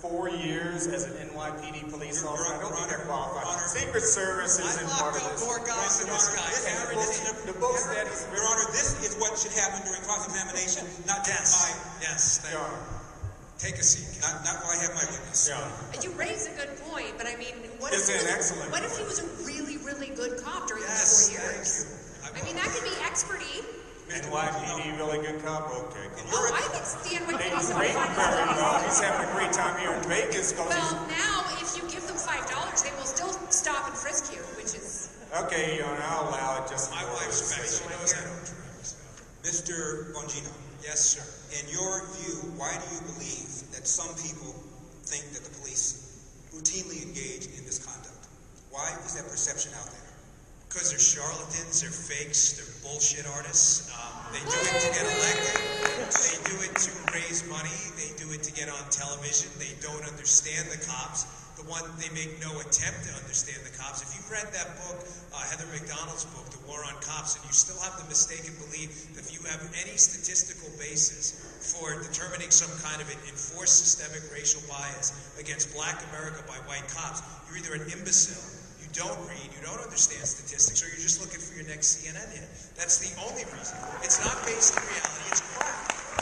four years as an N Y P D police Your- officer. I don't Your think they're Honor, qualified. Your Honor, Secret Service I isn't locked part of up this. more guys than this guy. This- Aaron, this- is it- The book studies. Your Honor, this is what should happen during cross-examination, not Yes. my, Yes. Thank Your you. Honor. Take a seat. not, not while I have my witness. Your Honor. You raise a good point, but I mean, what It's if he an was, excellent what if he point. was a really, really good cop during Yes, those four thank years? you. I mean, that could be expertise. N Y P D, really good cop? Okay, come on. Oh, I think the N Y P D He's is rating fine. very well. He's having a great time here in Vegas because he's... Well, now, if you give them five dollars, they will still stop and frisk you, which is... Okay, Your Honor, I'll allow it just My for wife's the back. sake She of knows it. I don't drink stuff. Mister Bongino, Yes, sir. in your view, why do you believe that some people think that the police routinely engage in misconduct? Why is that perception out there? Because they're charlatans, they're fakes, they're bullshit artists. Um, they do it to get elected. They do it to raise money. They do it to get on television. They don't understand the cops. The one, they make no attempt to understand the cops. If you've read that book, uh, Heather McDonald's book, The War on Cops, and you still have the mistaken belief that if you have any statistical basis for determining some kind of an enforced systemic racial bias against black America by white cops, you're either an imbecile, you don't read, you don't understand statistics, or you're just looking for your next C N N hit. That's the only reason. It's not based in reality, it's crap.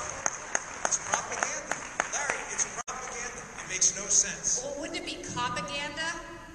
It's propaganda. Larry, it's propaganda. It makes no sense. Well, wouldn't it be propaganda?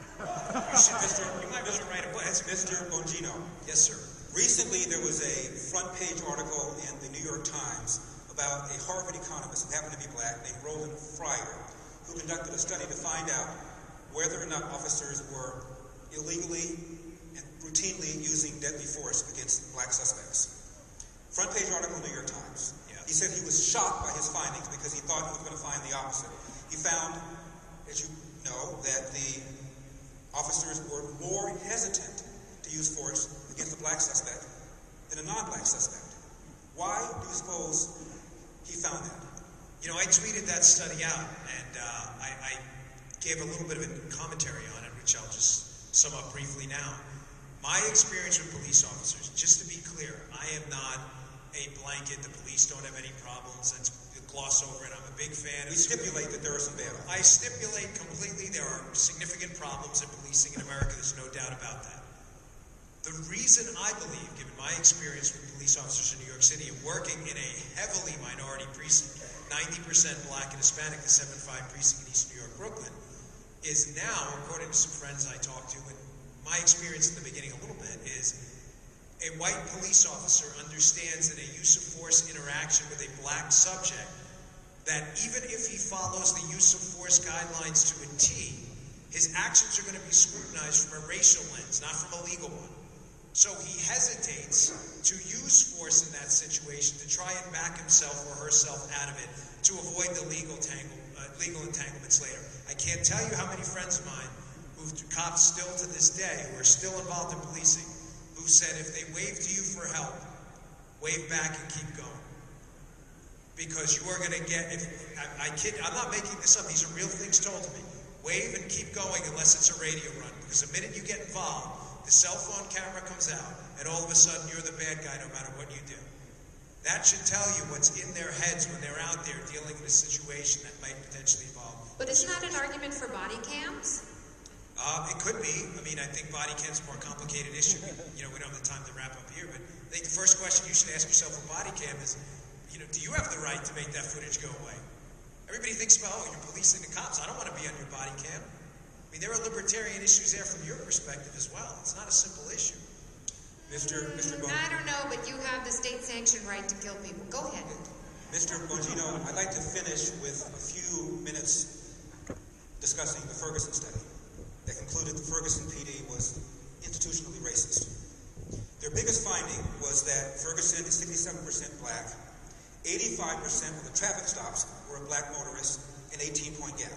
You should, Mister You might want to write a book. That's Mister Bongino, Yes, sir. recently there was a front-page article in the New York Times about a Harvard economist who happened to be black named Roland Fryer, who conducted a study to find out whether or not officers were illegally and routinely using deadly force against black suspects. Front-page article in the New York Times. Yeah. He said he was shocked by his findings because he thought he was going to find the opposite. He found, as you know, that the officers were more hesitant to use force against a black suspect than a non-black suspect. Why do you suppose he found that? You know, I tweeted that study out, and uh, I, I gave a little bit of a commentary on it, which I'll just sum up briefly now. My experience with police officers, just to be clear, I am not a blanket, the police don't have any problems, let's gloss over it. I'm a big fan. We stipulate that there are some bad ones. I stipulate completely there are significant problems in policing in America, there's no doubt about that. The reason I believe, given my experience with police officers in New York City and working in a heavily minority precinct, ninety percent black and Hispanic, the seven five precinct in East New York, Brooklyn, is now, according to some friends I talked to, and my experience in the beginning a little bit, is a white police officer understands that a use of force interaction with a black subject, that even if he follows the use of force guidelines to a T, his actions are going to be scrutinized from a racial lens, not from a legal one. So he hesitates to use force in that situation to try and back himself or herself out of it to avoid the legal tangle, uh, legal entanglements later. I can't tell you how many friends of mine, who cops still to this day, who are still involved in policing, who said if they wave to you for help, wave back and keep going. Because you are going to get, if, I, I kid, I'm not making this up, these are real things told to me. Wave and keep going unless it's a radio run. Because the minute you get involved, the cell phone camera comes out, and all of a sudden you're the bad guy no matter what you do. That should tell you what's in their heads when they're out there dealing in a situation that might potentially involve. But isn't that an argument for body cams? Uh, it could be. I mean, I think body cam's a more complicated issue. You know, we don't have the time to wrap up here, but I think the first question you should ask yourself with body cam is, you know, do you have the right to make that footage go away? Everybody thinks about, oh, you're policing the cops. I don't want to be on your body cam. I mean, there are libertarian issues there from your perspective as well. It's not a simple issue. Mister Mister Mm, Bongino. I don't know, but you have the state-sanctioned right to kill people. Go ahead. Mister Bongino, I'd like to finish with a few minutes discussing the Ferguson study that concluded the Ferguson P D was institutionally racist. Their biggest finding was that Ferguson is sixty-seven percent black, eighty-five percent of the traffic stops were a black motorist, an eighteen-point gap.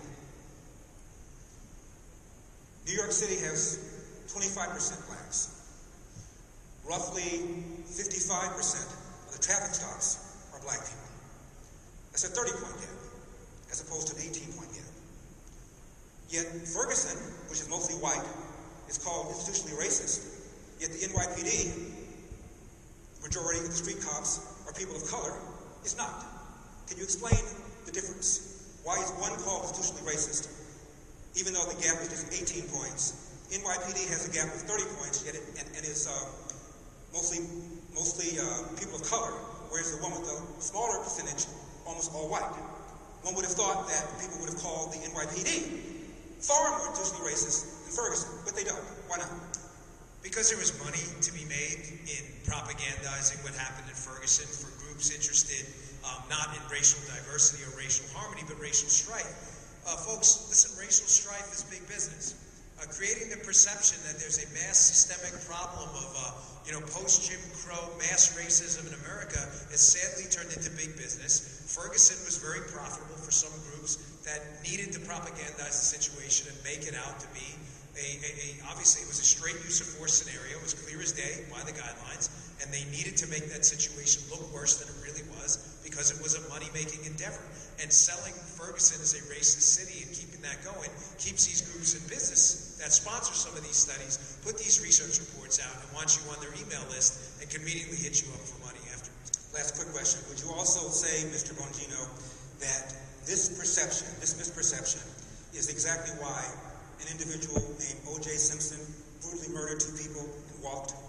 New York City has twenty-five percent blacks. Roughly fifty-five percent of the traffic stops are black people. That's a thirty-point gap, as opposed to an eighteen-point gap. Yet Ferguson, which is mostly white, is called institutionally racist. Yet the N Y P D, majority of the street cops are people of color, is not. Can you explain the difference? Why is one called institutionally racist, even though the gap is just eighteen points? N Y P D has a gap of thirty points, yet it, and, and is uh, mostly mostly uh, people of color, whereas the one with the smaller percentage, almost all white. One would have thought that people would have called the N Y P D far more institutionally racist than Ferguson, but they don't. Why not? Because there was money to be made in propagandizing what happened in Ferguson for groups interested um, not in racial diversity or racial harmony, but racial strife. Uh, folks, listen, racial strife is big business. Uh, creating the perception that there's a mass systemic problem of, uh, you know, post-Jim Crow mass racism in America has sadly turned into big business. Ferguson was very profitable for some groups that needed to propagandize the situation and make it out to be a, a, a obviously it was a straight use of force scenario. It was clear as day by the guidelines, and they needed to make that situation look worse than it really was because it was a money-making endeavor. And selling Ferguson as a racist city and keeping that going keeps these groups in business that sponsor some of these studies, put these research reports out, and wants you on their email list and conveniently hit you up for money afterwards. Last quick question. Would you also say, Mister Bongino, that this perception, this misperception, is exactly why an individual named O J Simpson brutally murdered two people and walked?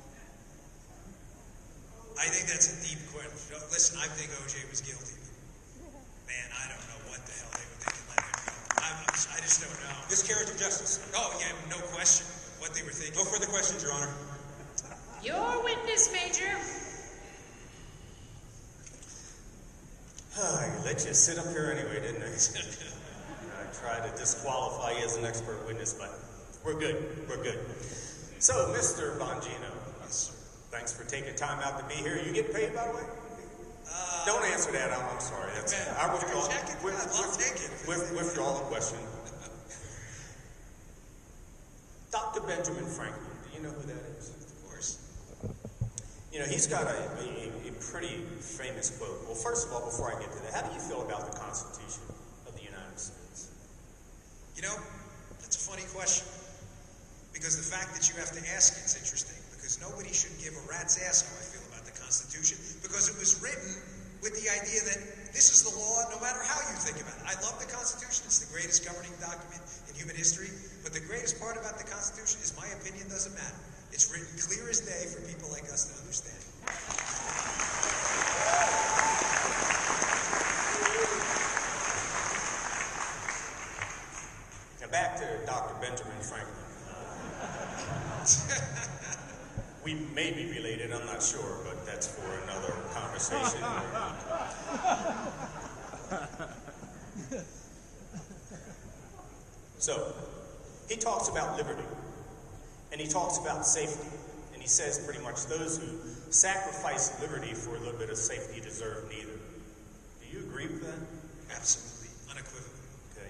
I think that's a deep question. Listen, I think O J was guilty. Man, I don't know what the hell they were thinking let him go. I'm, I'm, I just don't know. Miscarriage of justice. Oh, yeah, no question what they were thinking. No further questions, Your Honor. Your witness, Major. I let you sit up here anyway, didn't I? I tried to disqualify you as an expert witness, but we're good. We're good. So, Mister Bongino, Yes, sir. thanks for taking time out to be here. You get paid, by the way? Uh, Don't answer that. I'm, I'm sorry. That's, man, I withdraw. check it. With, I'd love to take it. with, withdraw the question. Doctor Benjamin Franklin. Do you know who that is? Of course. You know, he's got a, a, a pretty famous quote. Well, first of all, before I get to that, how do you feel about the Constitution of the United States? You know, that's a funny question. Because the fact that you have to ask it's interesting. Because nobody should give a rat's ass how I feel about the Constitution. Because it was written with the idea that this is the law no matter how you think about it. I love the Constitution. It's the greatest governing document in human history. But the greatest part about the Constitution is my opinion doesn't matter. It's written clear as day for people like us to understand. Now back to Doctor Benjamin Franklin. We may be related, I'm not sure, but that's for another conversation. So, he talks about liberty, and he talks about safety, and he says pretty much those who sacrifice liberty for a little bit of safety deserve neither. Do you agree with that? Absolutely. Unequivocally. Okay.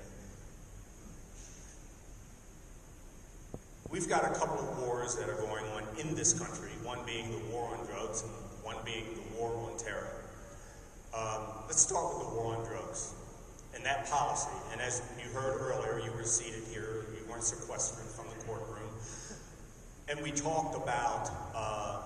We've got a couple of wars that are going on in this country, one being the war on drugs and one being the war on terror. Um, let's start with the war on drugs and that policy. And as you heard earlier, you were seated here, you weren't sequestered from the courtroom. And we talked about uh,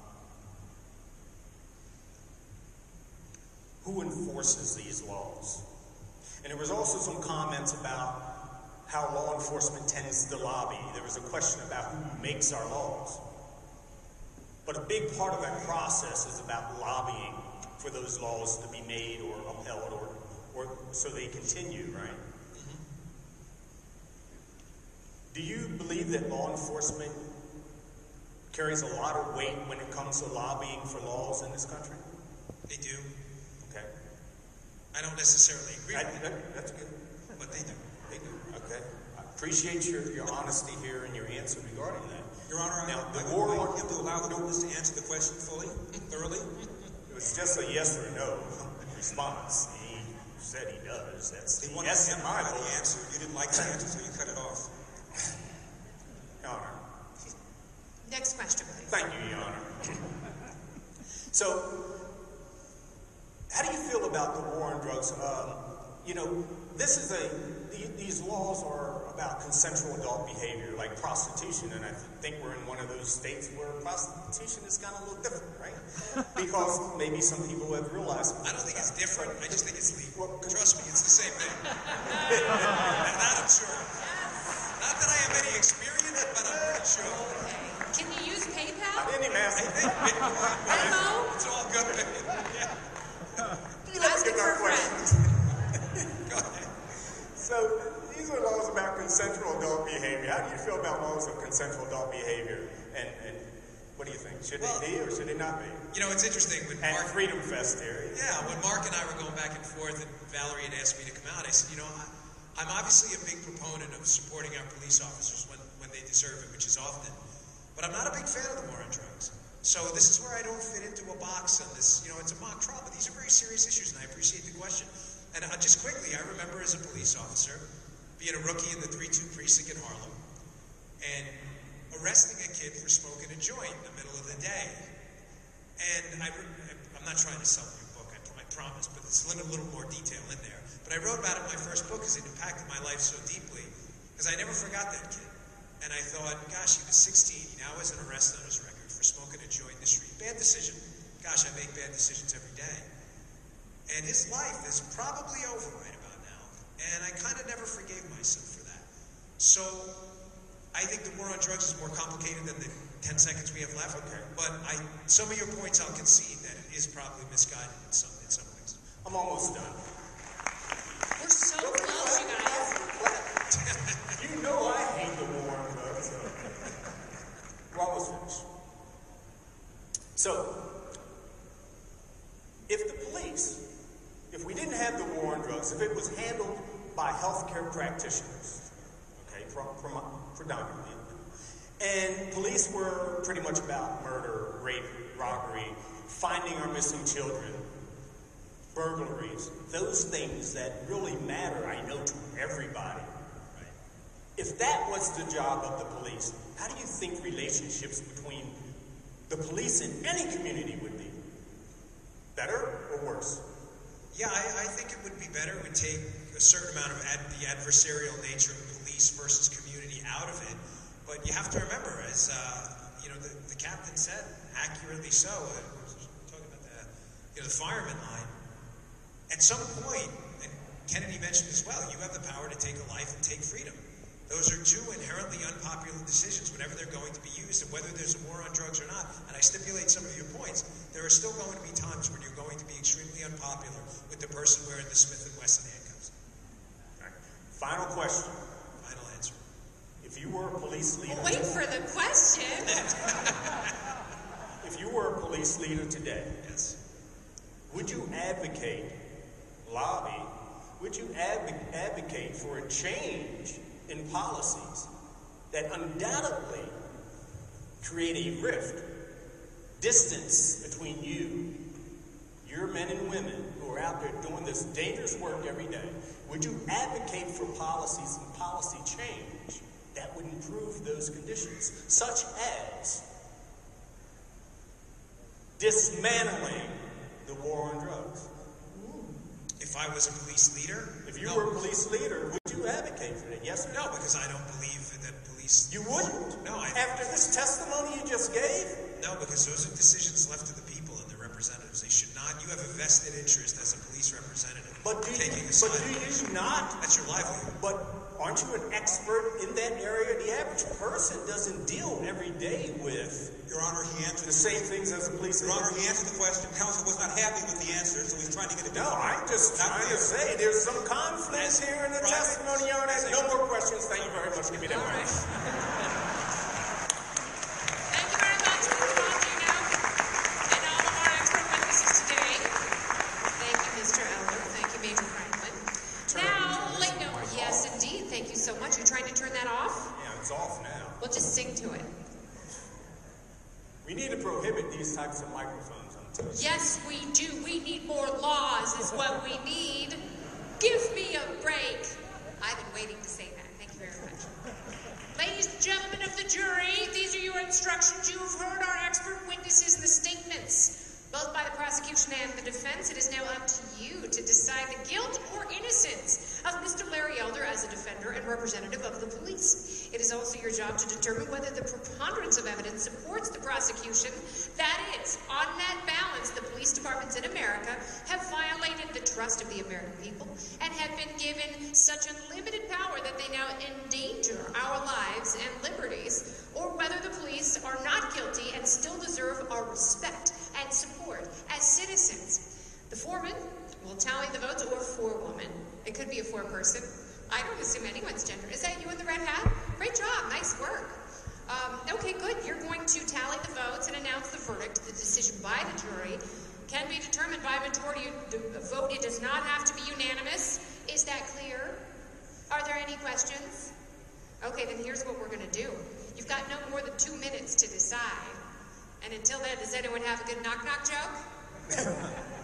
who enforces these laws. And there was also some comments about how law enforcement tends to lobby. There was a question about who makes our laws. But a big part of that process is about lobbying for those laws to be made or upheld or, or so they continue, right? Mm-hmm. Do you believe that law enforcement carries a lot of weight when it comes to lobbying for laws in this country? They do. Okay. I don't necessarily agree That, with it, that, that's good. but they do. They do. Okay. I appreciate your, your honesty here and your answer regarding that. Your Honor, Now, I, the I war would on- like him to allow the witness to answer the question fully, thoroughly. It was just a yes or no response. He said he does. That's He wanted yes to in my amplify book. the answer. You didn't like the answer, so you cut it off. Your Honor. Next question, please. Thank you, Your Honor. So, how do you feel about the war on drugs? Um, you know, this is a, the, these laws are about consensual adult behavior, like prostitution, and I think we're in one of those states where prostitution is kind of a little different, right? Because maybe some people have realized. I don't think it's different. I just think it's legal. Well, Trust me, it's the same thing. And that I'm sure. Not that I have any experience, but I'm pretty sure. Can you use PayPal? Any massive thing. Venmo? It's all good. Yeah. Asking for a friend. Go ahead. So these are laws about consensual adult behavior. How do you feel about laws of consensual adult behavior? And, and what do you think? Should Well, they be or should they not be? You know, it's interesting when At Mark... Freedom Fest area. Yeah, when Mark and I were going back and forth and Valerie had asked me to come out, I said, you know, I, I'm obviously a big proponent of supporting our police officers when, when they deserve it, which is often. But I'm not a big fan of the war on drugs. So this is where I don't fit into a box on this. You know, it's a mock trial, but these are very serious issues, and I appreciate the question. And uh, just quickly, I remember as a police officer being a rookie in the three two precinct in Harlem and arresting a kid for smoking a joint in the middle of the day. And I, I'm not trying to sell your book, I, I promise, but there's a little, little more detail in there. But I wrote about it in my first book because it impacted my life so deeply, because I never forgot that kid. And I thought, gosh, he was sixteen, he now has an arrest on his record for smoking a joint in the street. Bad decision. Gosh, I make bad decisions every day. And his life is probably over right about now. And I kind of never forgave myself for that. So I think the war on drugs is more complicated than the ten seconds we have left. Okay. But I, some of your points I'll concede that it is probably misguided in some, in some ways. I'm almost done. We're so close, you guys. You know I hate the war on drugs. So. We're almost finished. So, if the police, if we didn't have the war on drugs, if it was handled by healthcare practitioners, okay, pro- pro- predominantly, and police were pretty much about murder, rape, robbery, finding our missing children, burglaries, those things that really matter, I know, to everybody. Right? If that was the job of the police, how do you think relationships between the police and any community would be? Better or worse? Yeah, I, I think it would be better. It would take a certain amount of ad, the adversarial nature of police versus community out of it. But you have to remember, as uh, you know, the, the captain said, accurately so, uh, talking about the, you know, the fireman line, at some point, and Kennedy mentioned as well, you have the power to take a life and take freedom. Those are two inherently unpopular decisions whenever they're going to be used, and whether there's a war on drugs or not. And I stipulate some of your points. There are still going to be times when you're going to be extremely unpopular with the person wearing the Smith and Wesson handcuffs. Right. Final question. Final answer. If you were a police leader... Well, wait for the question. If you were a police leader today, Yes. would you advocate, lobby, would you adv- advocate for a change in policies that undoubtedly create a rift, distance between you, your men and women who are out there doing this dangerous work every day? Would you advocate for policies and policy change that would improve those conditions, such as dismantling the war on drugs? If I was a police leader? If you no. were a police leader, would you advocate for that? Yes or no? No, because I don't believe that police... You wouldn't? No, I... After this testimony you just gave? No, because those are decisions left to the people and their representatives. They should not... You have a vested interest as a police representative. But do you, taking a but side. do you not? That's your livelihood. But aren't you an expert in that area? The average person doesn't deal every day with... Your Honor, he answered the same things as a police Your leader. Honor, he answered the question. Counsel was not happy with the answer, so he's trying to get it No, done. I'm just Not trying fair. to say there's some conflict here in the Private- testimony, Your Honor. No more questions. Thank you very much. Give me that All mic. right. Thank you very much for Gino and all of our expert witnesses today. Thank you, Mister Eller. Thank you, Major Franklin. Now, let no. Yes, indeed. Thank you so much. You're trying to turn that off? Yeah, it's off now. We'll just sing to it. We need to prohibit these types of microphones on T V. Yes, we do. We need more laws is what we need. Give me a break. I've been waiting to say that. Thank you very much. Ladies and gentlemen of the jury, these are your instructions. You have heard our expert witnesses and the statements, both by the prosecution and the defense. It is now up to you to decide the guilt or innocence of Mister Larry Elder as a defender and representative of the police. It is also your job to determine whether the preponderance of evidence supports the prosecution. That is, on that balance, the police departments in America have violated the trust of the American people and have been given such unlimited power that they now endanger our lives and liberties, or whether the police are not guilty and still deserve our respect and support as citizens. The foreman will tally the votes, or forewoman. It could be a foreperson. I don't assume anyone's gender. Is that you in the red hat? Great job. Nice work. Um, okay, good. You're going to tally the votes and announce the verdict. The decision by the jury can be determined by a majority vote. It does not have to be unanimous. Is that clear? Are there any questions? Okay, then here's what we're going to do. You've got no more than two minutes to decide. And until then, does anyone have a good knock-knock joke?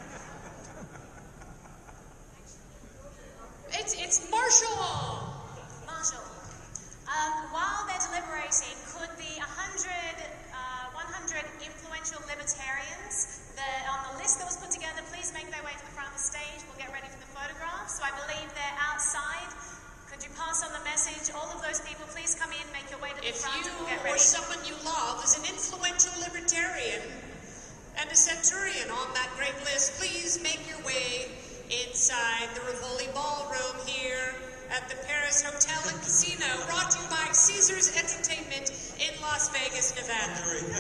It's, it's Marshall! Marshall. Um, while they're deliberating, could the one hundred, uh, one hundred influential libertarians that on the list that was put together please make their way to the front of the stage? We'll get ready for the photograph. So I believe they're outside. Could you pass on the message? All of those people, please come in, make your way to the If front, you and we'll get or ready. someone you love is an influential libertarian and a centurion on that great list, please make your way inside the Rivoli Ballroom here at the Paris Hotel and Casino, brought to you by Caesars Entertainment in Las Vegas, Nevada.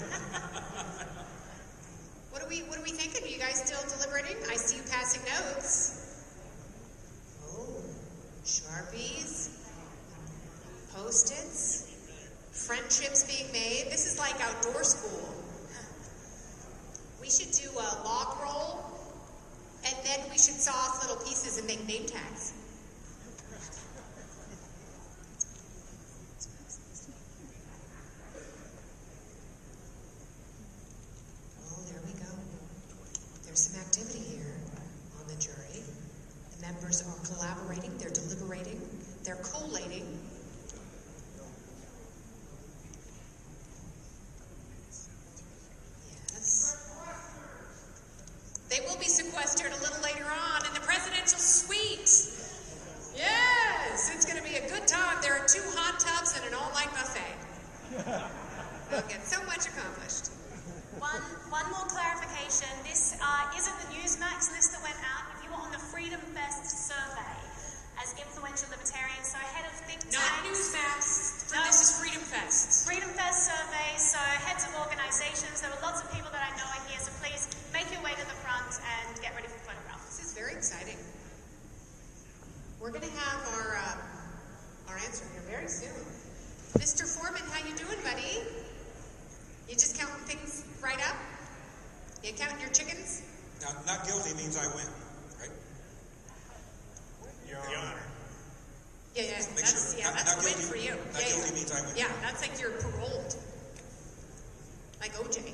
What are we what are we thinking? Are you guys still deliberating? I see you passing notes. Oh, Sharpies, Post-its, friendships being made. This is like outdoor school. We should do a log roll, and then we should saw off little pieces and make name tags. Oh, there we go. There's some activity here on the jury. The members are collaborating, they're deliberating, they're collating. Yes. They will be sequestered a little later on in the presidential suite. Yes, it's going to be a good time. There are two hot tubs and an all-night buffet. They'll get so much accomplished. One, one more clarification. This uh, isn't the Newsmax list that went out. If you were on the Freedom Fest survey as influential libertarians, so head of think tanks. Not Newsmax. No. This is Freedom Fest. Freedom Fest survey, so heads of organizations. There were lots of people that I know are here, so please make your way to the front and get ready for the photograph. This is very exciting. We're going to have our uh, our answer here very soon. Mister Foreman, how you doing, buddy? You just counting things right up? You counting your chickens? Now, not guilty means I win, right? Your Honor. Yeah, yeah, Make that's, sure. yeah, Not- that's not a win guilty- for you. not yeah, guilty yeah. means I win. Yeah, that's like you're paroled. Like O J.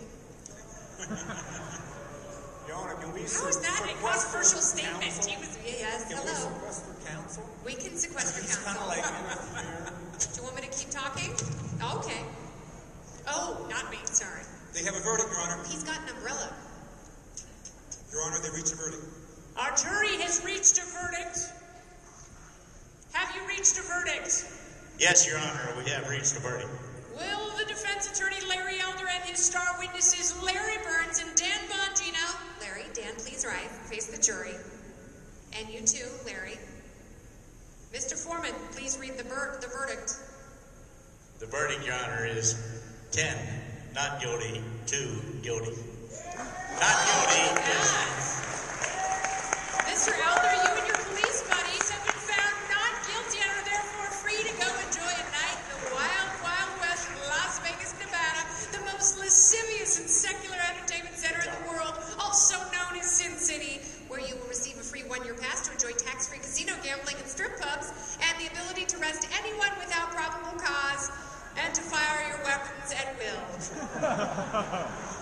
Your Honor, can we How is that a sequester controversial statement? counsel? He was, yes, Can we hello. sequester counsel? We can sequester It's kind counsel. of like interfere. Do you want me to keep talking? Okay. Oh, not me, sorry. They have a verdict, Your Honor. He's got an umbrella. Your Honor, they reached a verdict. Our jury has reached a verdict. Have you reached a verdict? Yes, Your Honor, we have reached a verdict. Will the defense attorney Larry Elder and his star witnesses Larry Burns and Dan Bongino, Larry, Dan, please rise, face the jury, and you too, Larry. Mister Foreman, please read the, ver- the verdict. The verdict, Your Honor, is ten not guilty, two guilty. Not guilty is... Mister Elder, you and your police buddies have been found not guilty and are therefore free to go enjoy a night in the wild, wild west of Las Vegas, Nevada, the most lascivious and secular entertainment center in the world, also known as Sin City, where you will receive a free one-year pass to enjoy tax-free casino gambling and strip clubs, and the ability to arrest anyone without probable cause, and to fire your weapons at will.